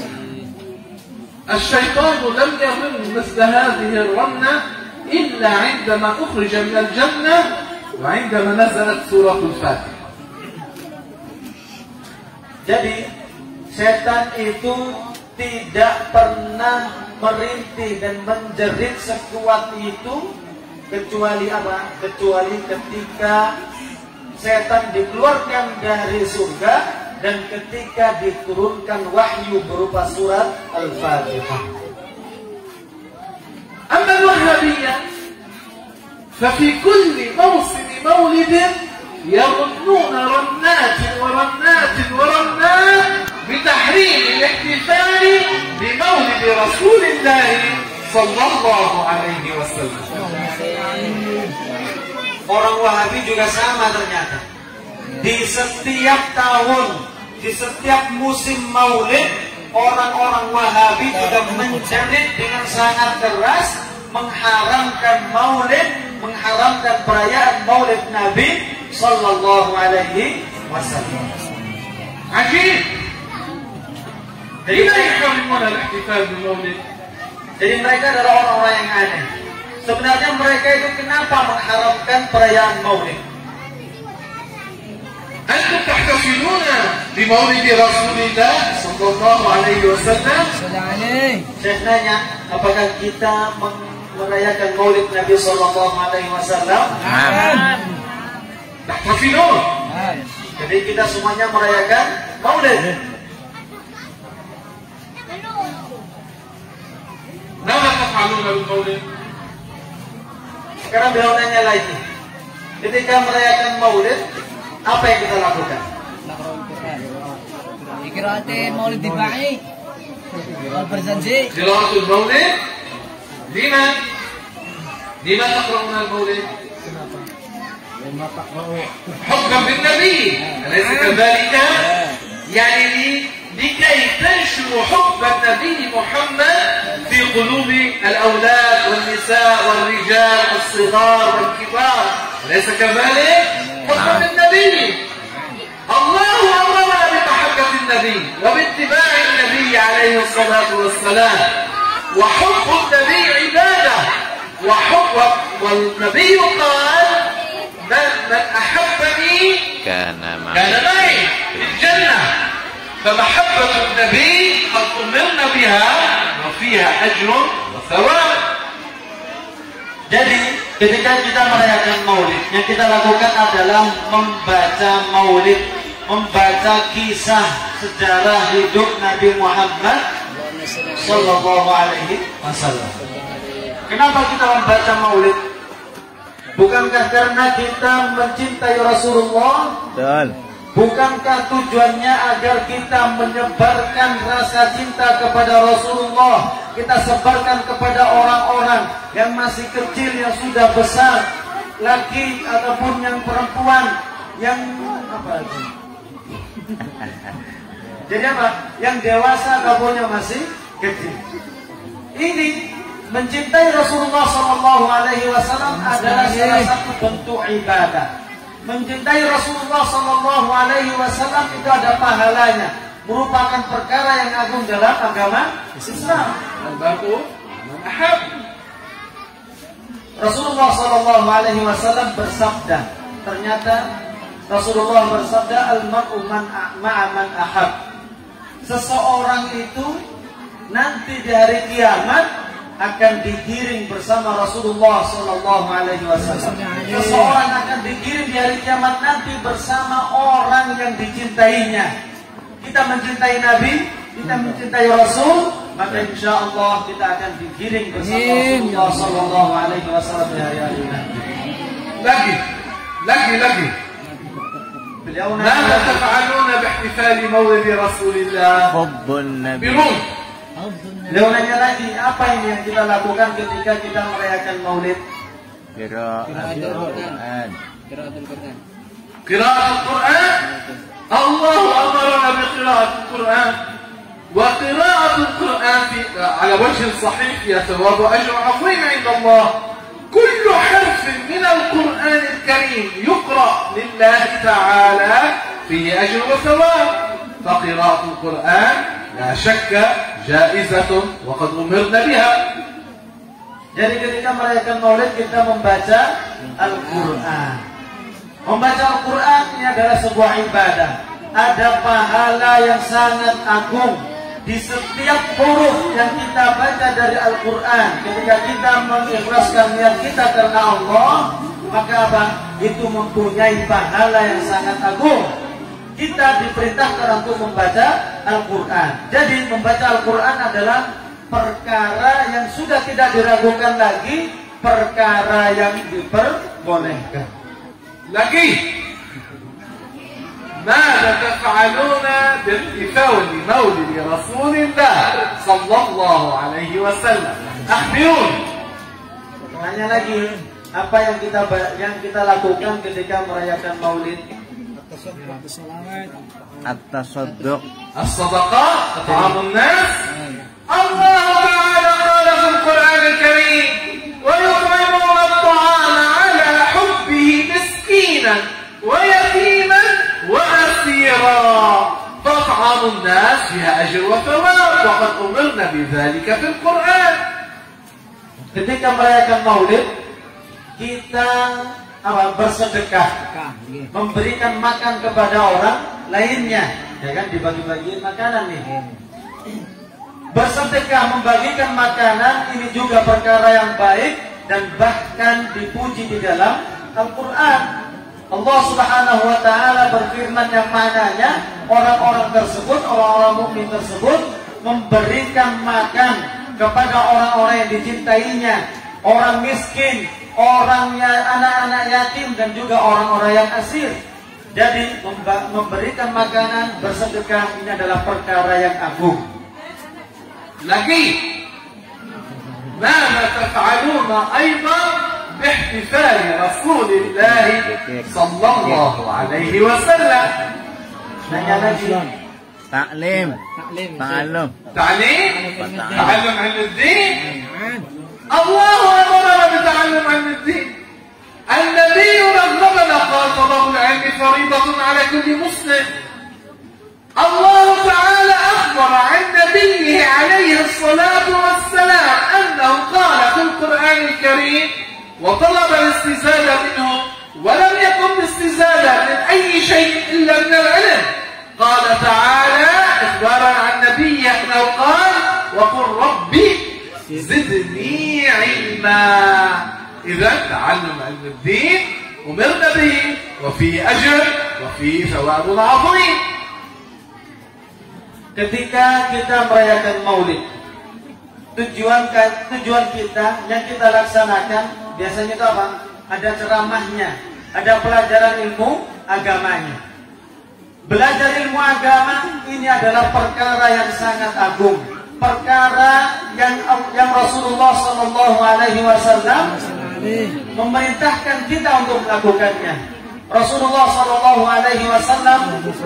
الشيطان لم يرم مثل هذه الرمة إلا عندما أخرج من الجنة وعندما نزلت سورة الفاتحة. Jadi setan itu tidak pernah merintih dan menjerit sekuat itu kecuali apa? Kecuali ketika setan dikeluarkan dari surga dan ketika diturunkan wahyu berupa surat Al-Fatihah. أما الوهابية ففي كل موسم مولد يرنون رنات ورنات ورنات بتحريم الاحتفال بمولد رسول الله صلى الله عليه وسلم. Orang Wahabi juga sama ternyata. Di setiap tahun, di setiap musim maulid, orang-orang Wahabi juga menjerit dengan sangat keras, mengharamkan maulid, mengharamkan perayaan maulid Nabi sallallahu alaihi wasallam. عجيب. لماذا يحرمون الاحتفال بالمولد؟ Jadi mereka adalah orang-orang yang aneh. Sebenarnya mereka itu kenapa mengharamkan perayaan maulid? أنتم تحتفلون بمولد رسول الله صلى الله عليه وسلم. Saya nanya, apakah kita merayakan maulid Nabi sallallahu alaihi wasallam? تحتفلون. Jadi kita semuanya merayakan maulid. ماذا تفعلون بالمولد؟ Sekarang beliau nanya lagi, ketika merayakan maulid, apa yang kita lakukan? Ikraatin maulid dibai. Wal berjanji. قراءة المولد. لما تقرؤون المولد؟ حبا بالنبي، أليس كذلك؟ يعني لكي تنشر حب النبي محمد في قلوب الأولاد والنساء والرجال والصغار والكبار، أليس كذلك؟ حبا بالنبي. الله أمرنا بمحبة النبي وباتباع النبي عليه الصلاة والسلام، وحب النبي عبادة، والنبي قال من أحبني كان معي في الجنة. فمحبة النبي قد أمرنا بها وفيها أجر وثواب. Jadi ketika kita merayakan maulid, yang kita lakukan adalah membaca maulid, membaca kisah sejarah hidup Nabi Muhammad sallallahu alaihi wasallam. Kenapa kita membaca maulid? Bukankah karena kita mencintai Rasulullah? Bukankah tujuannya agar kita menyebarkan rasa cinta kepada Rasulullah? Kita sebarkan kepada orang-orang yang masih kecil, yang sudah besar, laki ataupun yang perempuan, yang apa itu? Jadi apa? Yang dewasa ataupun yang masih kecil. Ini mencintai Rasulullah SAW adalah salah satu bentuk ibadah. Mencintai Rasulullah SAW itu ada pahalanya, merupakan perkara yang agung dalam agama Islam. Rasulullah Shallallahu Alaihi Wasallam bersabda, ternyata Rasulullah bersabda, al-mar'u ma'a man ahab. Seseorang itu nanti di hari kiamat akan digiring bersama Rasulullah Shallallahu Alaihi Wasallam. Seseorang akan digiring di hari kiamat nanti bersama orang yang dicintainya. Kita mencintai Nabi, kita mencintai Rasul, maka insya Allah kita akan digiring bersama Rasulullah Shallallahu Alaihi Wasallam di hari nanti. lagi. ماذا تفعلون باحتفال مولد رسول الله؟ حب النبي. برون. Beliau nanya lagi, apa ini yang kita lakukan ketika kita merayakan Maulid? Qiraatul Quran. قراءة القرآن. الله أمرنا بقراءة القرآن، وقراءة القرآن على وجه صحيح فيها ثواب وأجر عظيم عند الله. كل حرف من القرآن الكريم يقرأ لله تعالى فيه أجر وثواب، فقراءة القرآن لا شك جائزة وقد أمرنا بها. Jadi ketika merayakan Maulid kita membaca Al-Quran. Membaca Al-Quran ini adalah sebuah ibadah. Ada pahala yang sangat agung di setiap huruf yang kita baca dari Al-Quran. Ketika kita mengikhlaskan niat kita karena Allah, maka apa? Itu mempunyai pahala yang sangat agung. Kita diperintahkan untuk membaca Al-Quran. Jadi membaca Al-Quran adalah perkara yang sudah tidak diragukan lagi, perkara yang diperbolehkan. Lagi, ماذا تفعلون باحتفال مولد رسول الله صلى الله عليه وسلم؟ أخبروني. Tanya lagi, apa yang kita lakukan ketika merayakan Maulid? At-tasadduq. الصدقات، إطعام الناس. الله تعالى قال في القرآن الكريم: ويطعمون الطعام على حبه مسكينا ويتيما وأسيرا. فإطعام الناس فيها أجر وثواب وقد أمرنا بذلك في القرآن. Ketika merayakan Maulid, kita bersedekah, memberikan makan kepada orang lainnya, ya kan, dibagi-bagiin makanan nih. Bersedekah, membagikan makanan ini juga perkara yang baik dan bahkan dipuji di dalam Al-Quran. Allah Subhanahu wa Ta'ala berfirman yang mananya orang-orang tersebut, orang-orang mukmin tersebut memberikan makan kepada orang-orang yang dicintainya, orang miskin, orangnya anak-anak yatim dan juga orang-orang yang asir. Jadi memberikan makanan, bersedekah ini adalah perkara yang agung. Lagi, ماذا تفعلون أيضا باحتفال رسول الله صلى الله عليه وسلم؟ Nanya lagi. Ta'lim. Ta'allum. تعليم علم الدين. الله أمرنا بتعلم علم الدين. النبي رغبنا قال طلب العلم فريضة على كل مسلم. الله تعالى أخبر عن نبيه عليه الصلاة والسلام أنه قال في القرآن الكريم وطلب الاستزادة منه ولم يكن الاستزادة من أي شيء إلا من العلم. قال تعالى إخبارا عن نبيه أنه قال: وقل ربي زدني علما. إذا تعلم علم الدين أمرنا به وفيه أجر وفيه ثواب عظيم. Ketika kita merayakan Maulid, tujuan kita yang kita laksanakan biasanya itu apa? Ada ceramahnya, ada pelajaran ilmu agamanya. Belajar ilmu agama ini adalah perkara yang sangat agung, perkara yang Rasulullah Shallallahu Alaihi Wasallam memerintahkan kita untuk melakukannya. Rasulullah Shallallahu Alaihi Wasallam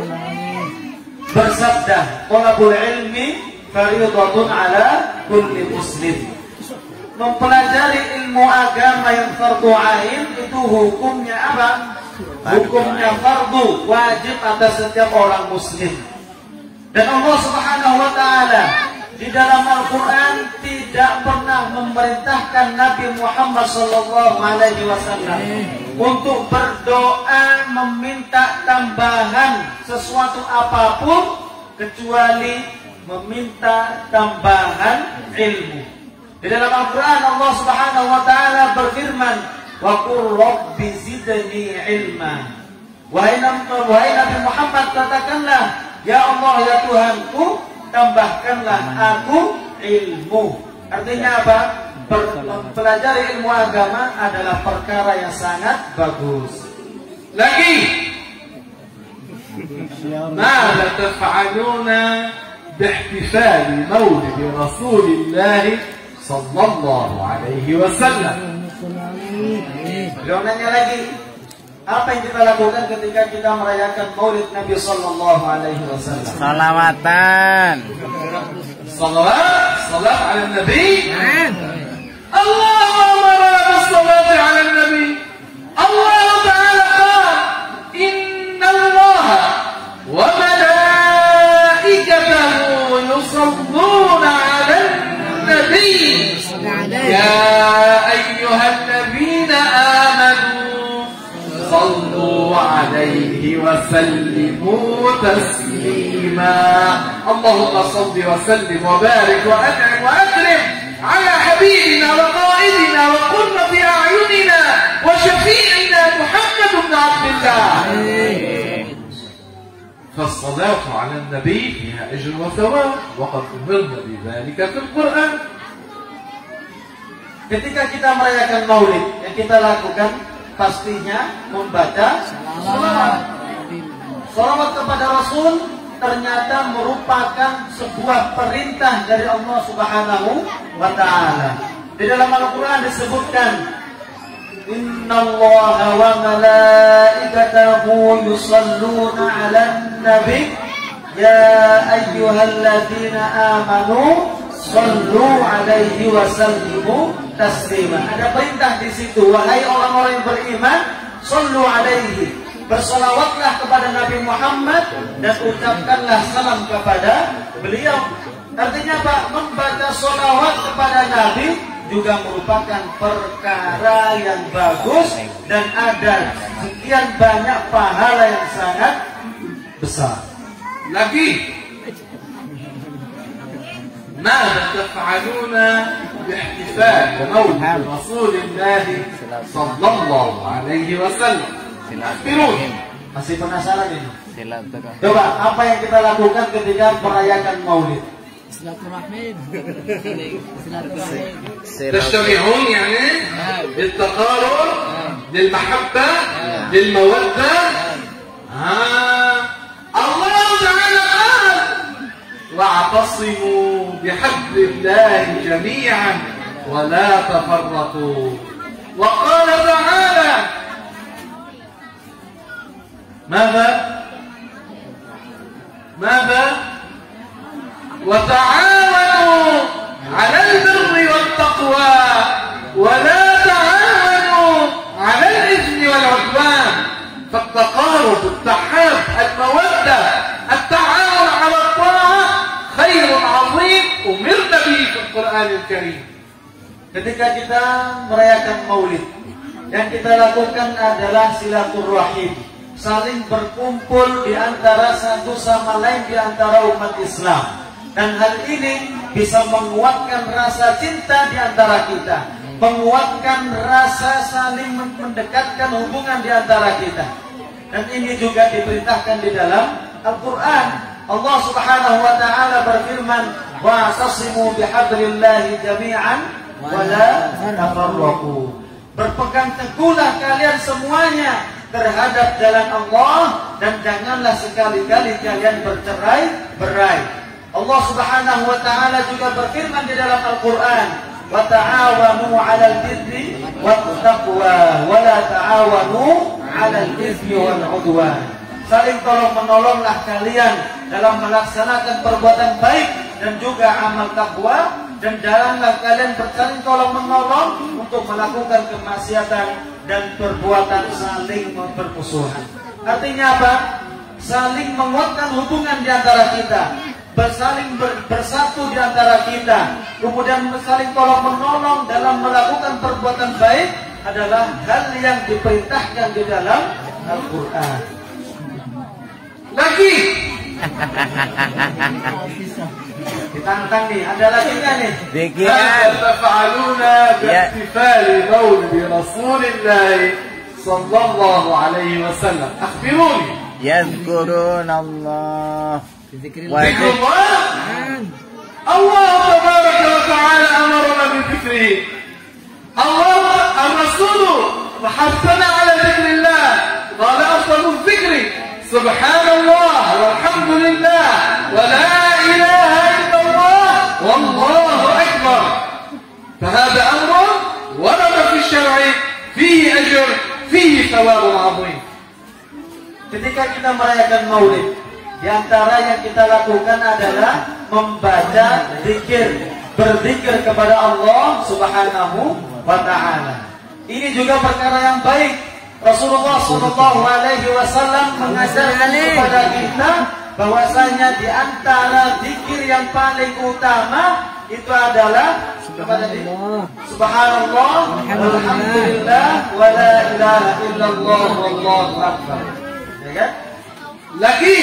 bersabda, "Thalabul ilmi fardhatun ala kulli muslim." Mempelajari ilmu agama yang fardu ain itu hukumnya apa? Hukumnya fardu, wajib atas setiap orang muslim. Dan Allah Subhanahu wa Ta'ala di dalam Al-Quran tidak pernah memerintahkan Nabi Muhammad SAW untuk berdoa meminta tambahan sesuatu apapun kecuali meminta tambahan ilmu. Di dalam Al-Quran Allah Subhanahu wa taala berfirman, "Wa qur rabbi zidni ilma." Wahai Nabi Muhammad, katakanlah, "Ya Allah, ya Tuhanku, tambahkanlah aku ilmu." Artinya apa? Mempelajari ilmu agama adalah perkara yang sangat bagus. Lagi, ماذا تفعلون باحتفال مولد رسول الله صلى الله عليه وسلم؟ Beliau nanya lagi, apa yang kita lakukan ketika kita merayakan Maulid Nabi Sallallahu Alaihi Wasallam? Salawatan. صلاة على النبي. الله أمر بالصلاة على النبي. الله تعالى قال: إن الله وملائكته يصلون على النبي يا أيها الذين آمنوا صلوا عليه وسلموا تسليما. اللهم صل وسلم وبارك وأنعم وأكرم على حبيبنا وقائدنا وقرة أعيننا وشفيعنا محمد بن عبد الله. فالصلاة على النبي فيها أجر وثواب وقد أمرنا بذلك في القرآن. Ketika kita merayakan Maulid, yang kita lakukan pastinya membaca salawat. Salawat kepada Rasul ternyata merupakan sebuah perintah dari Allah Subhanahu wa taala. Di dalam Al-Qur'an disebutkan, "Innallaha wa malaikatahu yusalluna 'alan nabi ya ayyuhalladzina amanu sallu 'alaihi wa sallimu taslima." Ada perintah di situ, wahai orang-orang yang beriman, sallu 'alaihi, bersolawatlah kepada Nabi Muhammad dan ucapkanlah salam kepada beliau. Artinya apa? Membaca solawat kepada Nabi juga merupakan perkara yang bagus dan ada sekian banyak pahala yang sangat besar. Lagi, ماذا تفعلون باحتفال مولد رسول الله صلى الله عليه وسلم؟ أخبروني. Masih penasaran ini? Coba, apa yang kita lakukan ketika merayakan Maulid? تجتمعون يعني للتقارب للمحبة للمودة. الله تعالى قال: واعتصموا بحبل الله جميعا ولا تفرقوا. وقال تعالى ماذا؟ وتعاونوا على البر والتقوى ولا تعاونوا على الإثم والعدوان. فالتقارب، التحاب، المودة، التعاون على الطاعة خير عظيم أمرنا به في القرآن الكريم. Ketika kita merayakan Maulid, yang kita lakukan adalah silaturahim, saling berkumpul di antara satu sama lain di antara umat Islam. Dan hal ini bisa menguatkan rasa cinta di antara kita, menguatkan rasa saling mendekatkan hubungan di antara kita. Dan ini juga diperintahkan di dalam Al-Quran. Allah Subhanahu wa taala berfirman, "Wa'tasimu bihablillahi jami'an wa la tafarraqu." Berpegang teguhlah kalian semuanya terhadap jalan Allah dan janganlah sekali-kali kalian bercerai-berai. Allah Subhanahu wa taala juga berfirman di dalam Al-Qur'an, "Wa ta'awanu 'alal birri wat taqwa wa la ta'awanu 'alal itsmi wal 'udwan." Saling tolong-menolonglah kalian dalam melaksanakan perbuatan baik dan juga amal takwa, dan janganlah kalian bersaling tolong-menolong untuk melakukan kemaksiatan dan perbuatan saling bermusuhan. Artinya apa? Saling menguatkan hubungan di antara kita. bersatu di antara kita, kemudian saling tolong menolong dalam melakukan perbuatan baik adalah hal yang diperintahkan di dalam Al-Quran. Lagi Ditantang nih, ada lagi nggak nih? Pikiran. تفعلون باحتفال مولد رسول الله صلى الله عليه وسلم أخبروني. يذكرون الله بذكر ذكر وذكر الله الله تبارك وتعالى أمرنا بذكره. الله الرسول حثنا على ذكر الله قال أفضل الذكر سبحان الله والحمد لله ولا إله إلا الله والله أكبر. فهذا أمر ورد في الشرع فيه أجر فيه ثواب عظيم. Ketika kita merayakan Maulid, di antara yang kita lakukan adalah membaca zikir, berzikir kepada Allah Subhanahu wa taala. Ini juga perkara yang baik. Rasulullah sallallahu alaihi wasallam mengajarkan kepada kita bahwasanya di antara zikir yang paling utama itu adalah Subhanallah, Alhamdulillah, wa la ilaha illallah, wallahu akbar. Ya kan? لكن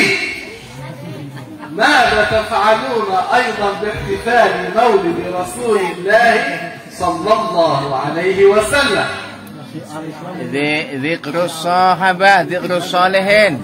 ماذا تفعلون أيضا باحتفال مولد رسول الله صلى الله عليه وسلم؟ ذكر الصحابة ذكر الصالحين.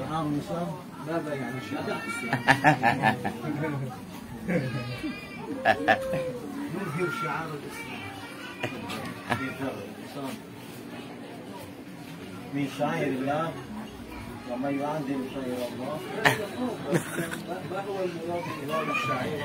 من شعائر الله وما يعظم شعائر الله ما هو المراد بالشعائر؟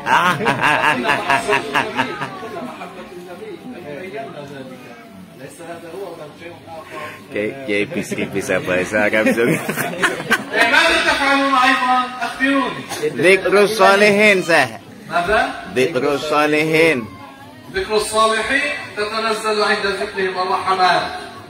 ليس هذا هو بل شيء آخر. كيف bisa bahasa Arab? ماذا تفعلون أيضا؟ أخبروني. ذكر الصالحين صح. ماذا؟ ذكر الصالحين. ذكر الصالحين تتنزل عند ذكرهم الرحمات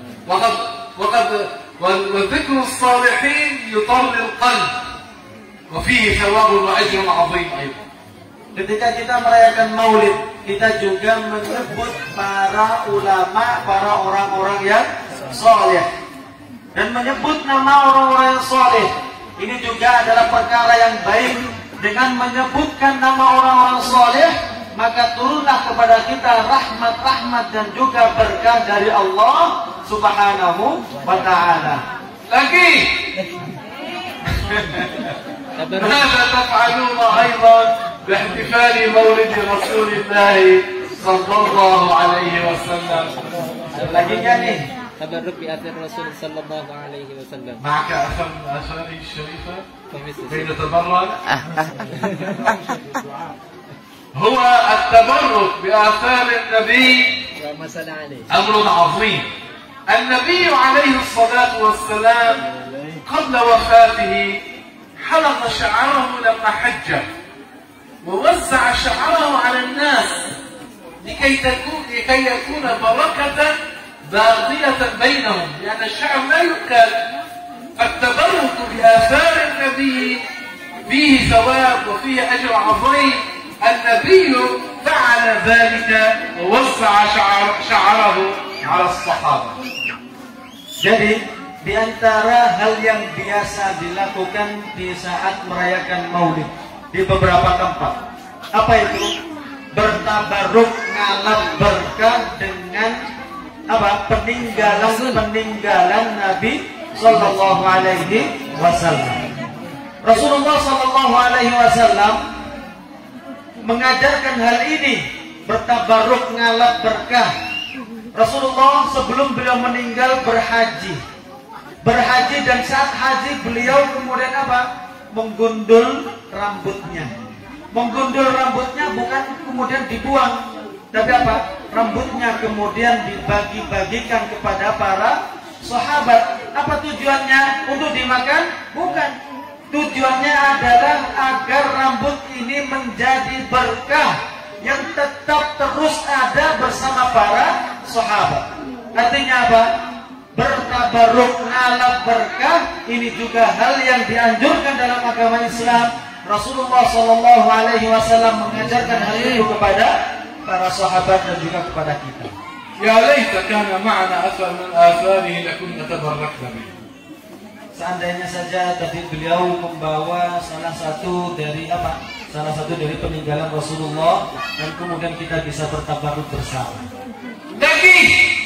وذكر الصالحين يطر القلب وفيه ثواب وأجر عظيم أيضا. Ketika kita merayakan Maulid, kita juga menyebut para ulama, para orang-orang yang soleh, dan menyebut nama orang-orang yang soleh. Ini juga adalah perkara yang baik. Dengan menyebutkan nama orang-orang soleh, maka turunlah kepada kita rahmat-rahmat dan juga berkah dari Allah Subhanahu wa ta'ala. لكن ماذا تفعلون أيضا باحتفال مولد رسول الله صلى الله عليه وسلم؟ Lagi nggak nih? تبرك بأثر الرسول صلى الله عليه وسلم. معك أثر من آثاره الشريفة فمثل كي نتبرك؟ هو التبرك بآثار النبي ومثل عليه أمر عظيم. النبي عليه الصلاة والسلام قبل وفاته حلق شعره لما حج ووزع شعره على الناس لكي يكون بركة باقية بينهم، لأن الشعر لا يؤكل. التبرك بآثار النبي فيه ثواب وفيه أجر عظيم. النبي فعل ذلك ووزع شعره على الصحابة. Jadi di antara hal yang biasa dilakukan di saat merayakan Maulid di beberapa tempat, apa itu? Bertabaruk, ngalap berkah dengan apa? Peninggalan Nabi Sallallahu Alaihi Wasallam. Rasulullah Sallallahu Alaihi Wasallam mengajarkan hal ini, bertabaruk, ngalap berkah. Rasulullah sebelum beliau meninggal berhaji, dan saat haji beliau kemudian apa? Menggundul rambutnya. Menggundul rambutnya bukan kemudian dibuang, tapi apa? Rambutnya kemudian dibagi-bagikan kepada para sahabat. Apa tujuannya? Untuk dimakan? Bukan. Tujuannya adalah agar rambut ini menjadi berkah yang tetap terus ada bersama para sahabat. Artinya apa? Bertabaruk, ngalap berkah. Ini juga hal yang dianjurkan dalam agama Islam. Rasulullah Shallallahu Alaihi Wasallam mengajarkan hal itu kepada para sahabat dan juga kepada kita. يا ليت كان معنا أثر من آثاره لكنا تبركنا به. Seandainya saja tadi beliau membawa salah satu dari peninggalan Rasulullah dan kemudian kita bisa bertabaruk bersama. لكن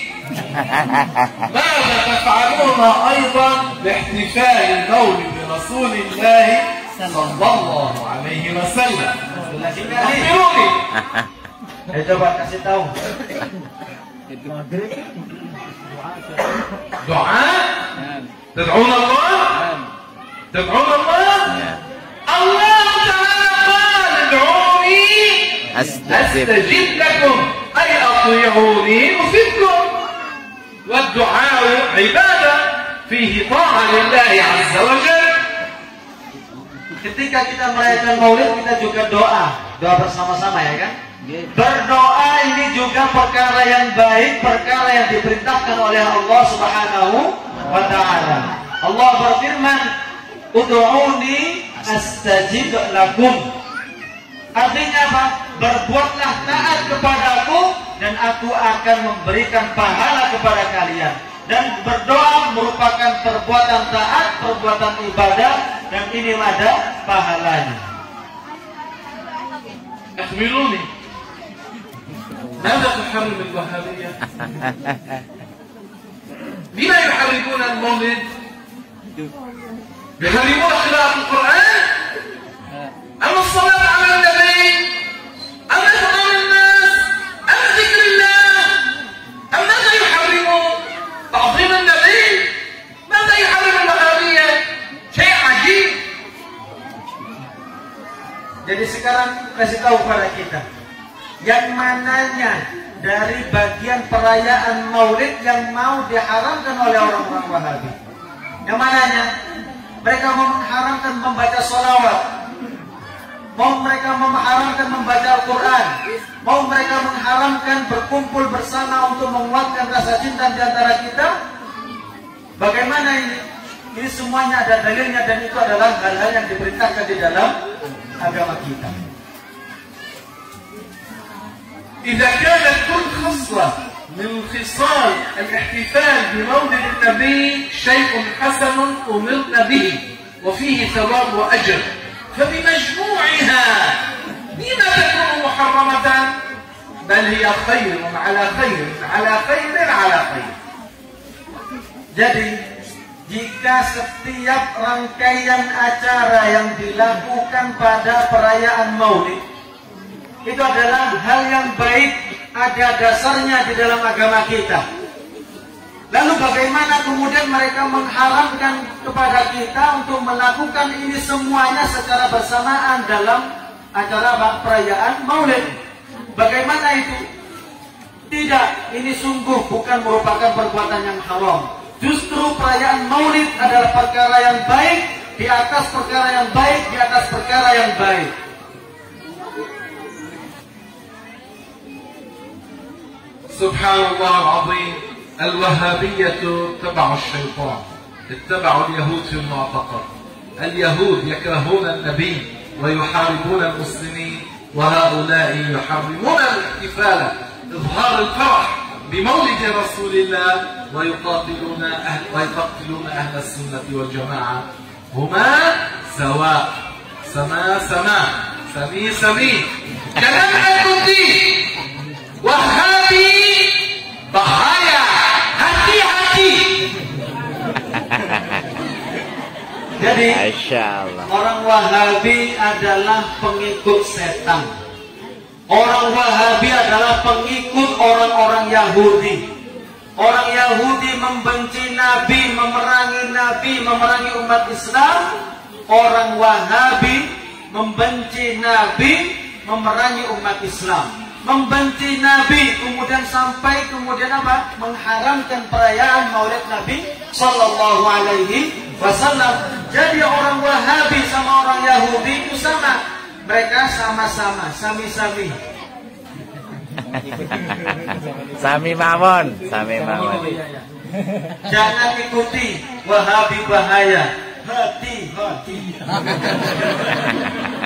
ماذا تفعلون أيضا باحتفال مولد رسول الله صلى الله عليه وسلم؟ أخبروني. Coba kasih tahu. دعاء تدعون الله تدعون الله الله تعالى قال ادعوني أستجب لكم أي أطيعوني أفدكم والدعاء عبادة فيه طاعة لله عز وجل. Ketika kita merayakan Maulid kita juga doa bersama-sama ya kan? Berdoa ini juga perkara yang baik, perkara yang diperintahkan oleh Allah Subhanahu wa taala. Allah berfirman, "Ud'uni astajib lakum." Artinya apa? Berbuatlah taat kepadaku dan aku akan memberikan pahala kepada kalian. Dan berdoa merupakan perbuatan taat, perbuatan ibadah, dan ini ada pahalanya. أخبروني ماذا تحرم الوهابية؟ لما يحرمون المولد؟ يحرمون قراءة القرآن؟ أم الصلاة على النبي؟ أم إطعام الناس؟ أم ذكر الله؟ أم ماذا يحرمون؟ تعظيم النبي؟ ماذا يحرم الوهابية؟ شيء عجيب. Jadi sekarang kasih tahu pada kita, yang mananya dari bagian perayaan Maulid yang mau diharamkan oleh orang-orang Wahabi? Yang mananya? Mereka mau mengharamkan membaca sholawat, mereka mengharamkan membaca Al-Quran, mereka mengharamkan berkumpul bersama untuk menguatkan rasa cinta di antara kita. Bagaimana ini? Ini semuanya ada dalilnya dan itu adalah hal-hal yang diperintahkan di dalam agama kita. إذا كانت كل خصلة من خصال الاحتفال بمولد النبي شيء حسن أمرنا به وفيه ثواب وأجر فبمجموعها لما تكون محرمة بل هي خير على خير على خير على خير. Jadi jika setiap rangkaian acara yang dilakukan pada perayaan Maulid itu adalah hal yang baik, ada dasarnya di dalam agama kita. Lalu bagaimana kemudian mereka mengharamkan kepada kita untuk melakukan ini semuanya secara bersamaan dalam acara perayaan Maulid? Bagaimana itu? Tidak, ini sungguh bukan merupakan perbuatan yang haram. Justru perayaan Maulid adalah perkara yang baik di atas perkara yang baik di atas perkara yang baik. سبحان الله العظيم. الوهابية تبع الشيطان، اتبعوا اليهود في المعتقد. اليهود يكرهون النبي ويحاربون المسلمين، وهؤلاء يحرمون الاحتفال إظهار الفرح بمولد رسول الله ويقاتلون أهل السنة والجماعة. هما سواء، سما سمي كلام الدين. Wahabi bahaya, hati-hati. Jadi orang Wahabi adalah pengikut setan. Orang Wahabi adalah pengikut orang-orang Yahudi. Orang Yahudi membenci Nabi, memerangi umat Islam. Orang Wahabi membenci Nabi, memerangi umat Islam. Membenci Nabi, kemudian apa? Mengharamkan perayaan Maulid Nabi Sallallahu Alaihi Wasallam. Jadi orang Wahabi sama orang Yahudi itu sama. Mereka sama-sama, sami-sami. Sami mawon. Jangan ikuti Wahabi bahaya. Hati-hati.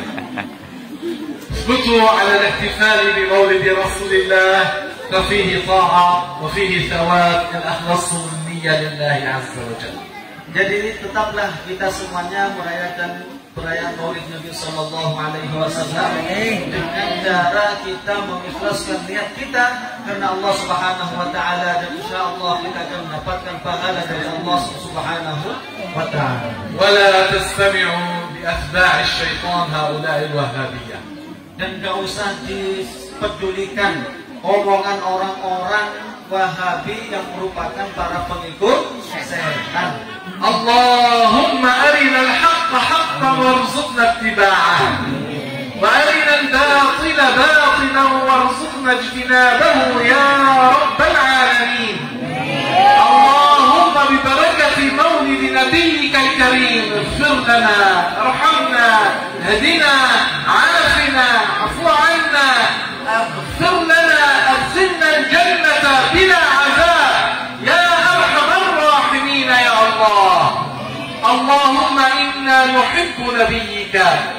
اثبتوا على الاحتفال بمولد رسول الله ففيه طاعة وفيه ثواب إن أخلصوا النية لله عز وجل. Jadi tetaplah kita semuanya merayakan perayaan Maulid Nabi Sallallahu Alaihi Wasallam dengan cara kita mengikhlaskan niat kita karena Allah Subhanahu Wa Taala, dan insya Allah kita akan mendapatkan pahala dari Allah Subhanahu Wa Taala. ولا تستمعوا لأتباع الشيطان هؤلاء الوهابية. Dan gak usah dipedulikan omongan orang-orang Wahabi yang merupakan para pengikut setan. اللهم أرنا الحق حقا وارزقنا اتباعه وأرنا الباطل باطلا وارزقنا اجتنابه يا رب العالمين. اللهم ببركة مولد نبيك الكريم اغفر لنا ارحمنا اهدنا عافنا عفو عنا اغفر لنا ادخلنا الجنة بلا عذاب يا أرحم الراحمين يا الله. اللهم إنا نحب نبيك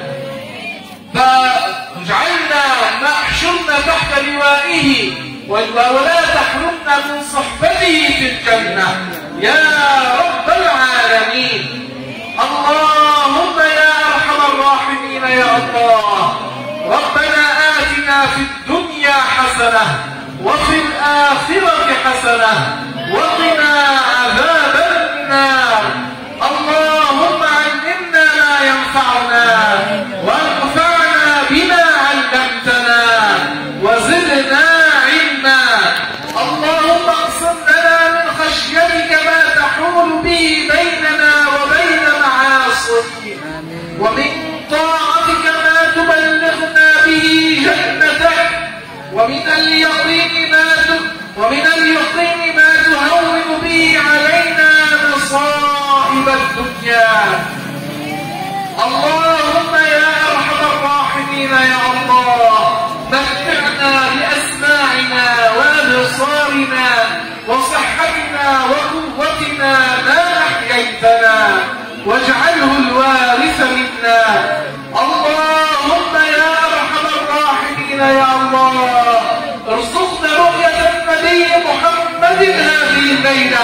فاجعلنا احشرنا تحت لوائه ولا تحرمنا من صحبته في الجنة يا رب العالمين. اللهم يا أرحم الراحمين يا الله ربنا آتنا في الدنيا حسنة وفي الآخرة حسنة وقنا عذاب النار. اللهم علمنا ما ينفعنا وانفعنا بما علمتنا وزدنا علما. اللهم اقسم لنا من خشيتك ما تحول به بيننا وبين معاصيك ومن طاعتك ما تبلغنا به جنتك ومن اليقين ما تهون به علينا مصائب الدنيا. اللهم يا أرحم الراحمين يا الله متعنا بأسماعنا وأبصارنا وصحتنا وقوتنا ما أحييتنا واجعله الوارث منا. اللهم يا أرحم الراحمين يا الله ارزقنا رؤية النبي محمد هذه الليلة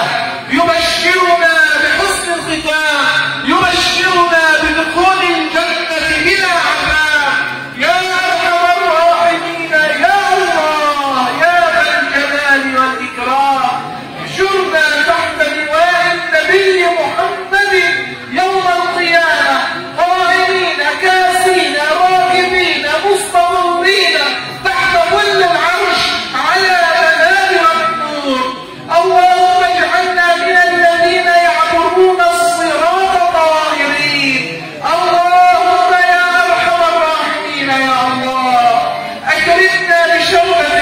يبشرنا بحسن الختام يبشرنا بدخول الجنة بلا عذاب يا أرحم الراحمين يا الله يا ذا الجلال والإكرام. احشرنا تحت لواء النبي محمد يوم القيامة قائمين كاسين راكبين مستظلين تحت ظل العرش على منابر النور. اللهم اجعلنا من الذين يعبرون الصراط طائرين. اللهم يا أرحم الراحمين يا الله أكرمنا بشربة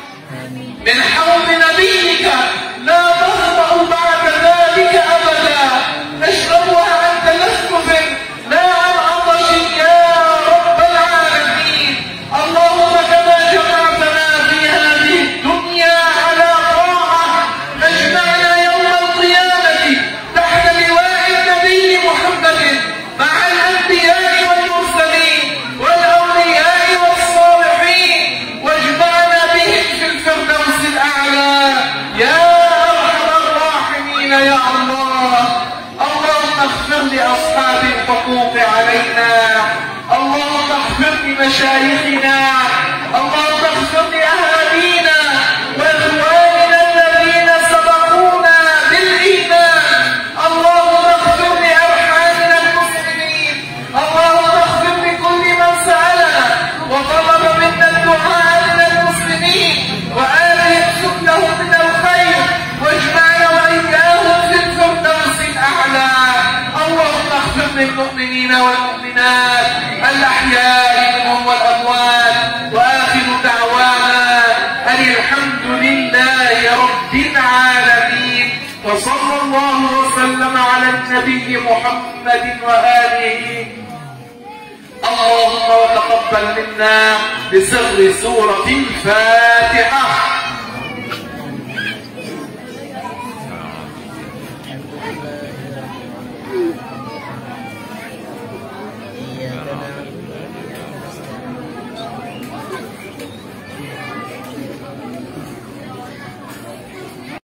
من حوض نبيك لا نظمأ بعد ذلك أبدا نشربها عن تلذذ لا عن عطش يا رب العالمين. اللهم كما جمعتنا في هذه الدنيا على طاعة اجمعنا يوم القيامة تحت لواء النبي محمد مع الأنبياء والمرسلين والأولياء والصالحين واجمعنا بهم في الفردوس الأعلى يا أرحم الراحمين يا الله. اللهم اغفر لأصحاب الحقوق علينا. اللهم اغفر لمشايخنا. اللهم اغفر لأهالينا وإخواننا الذين سبقونا بالإيمان. اللهم اغفر لأرحامنا المسلمين. اللهم اغفر لكل من سألنا وطلب منا الدعاء من المسلمين وآلهم سبلهم من الخير واجمعنا وإياهم في الفردوس الأعلى. اللهم اغفر للمؤمنين والمؤمنات الأحياء منهم والأموات وآخر دعوانا أن الحمد لله رب العالمين وصلى الله وسلم على النبي محمد وآله. اللهم وتقبل منا بسر سورة الفاتحة.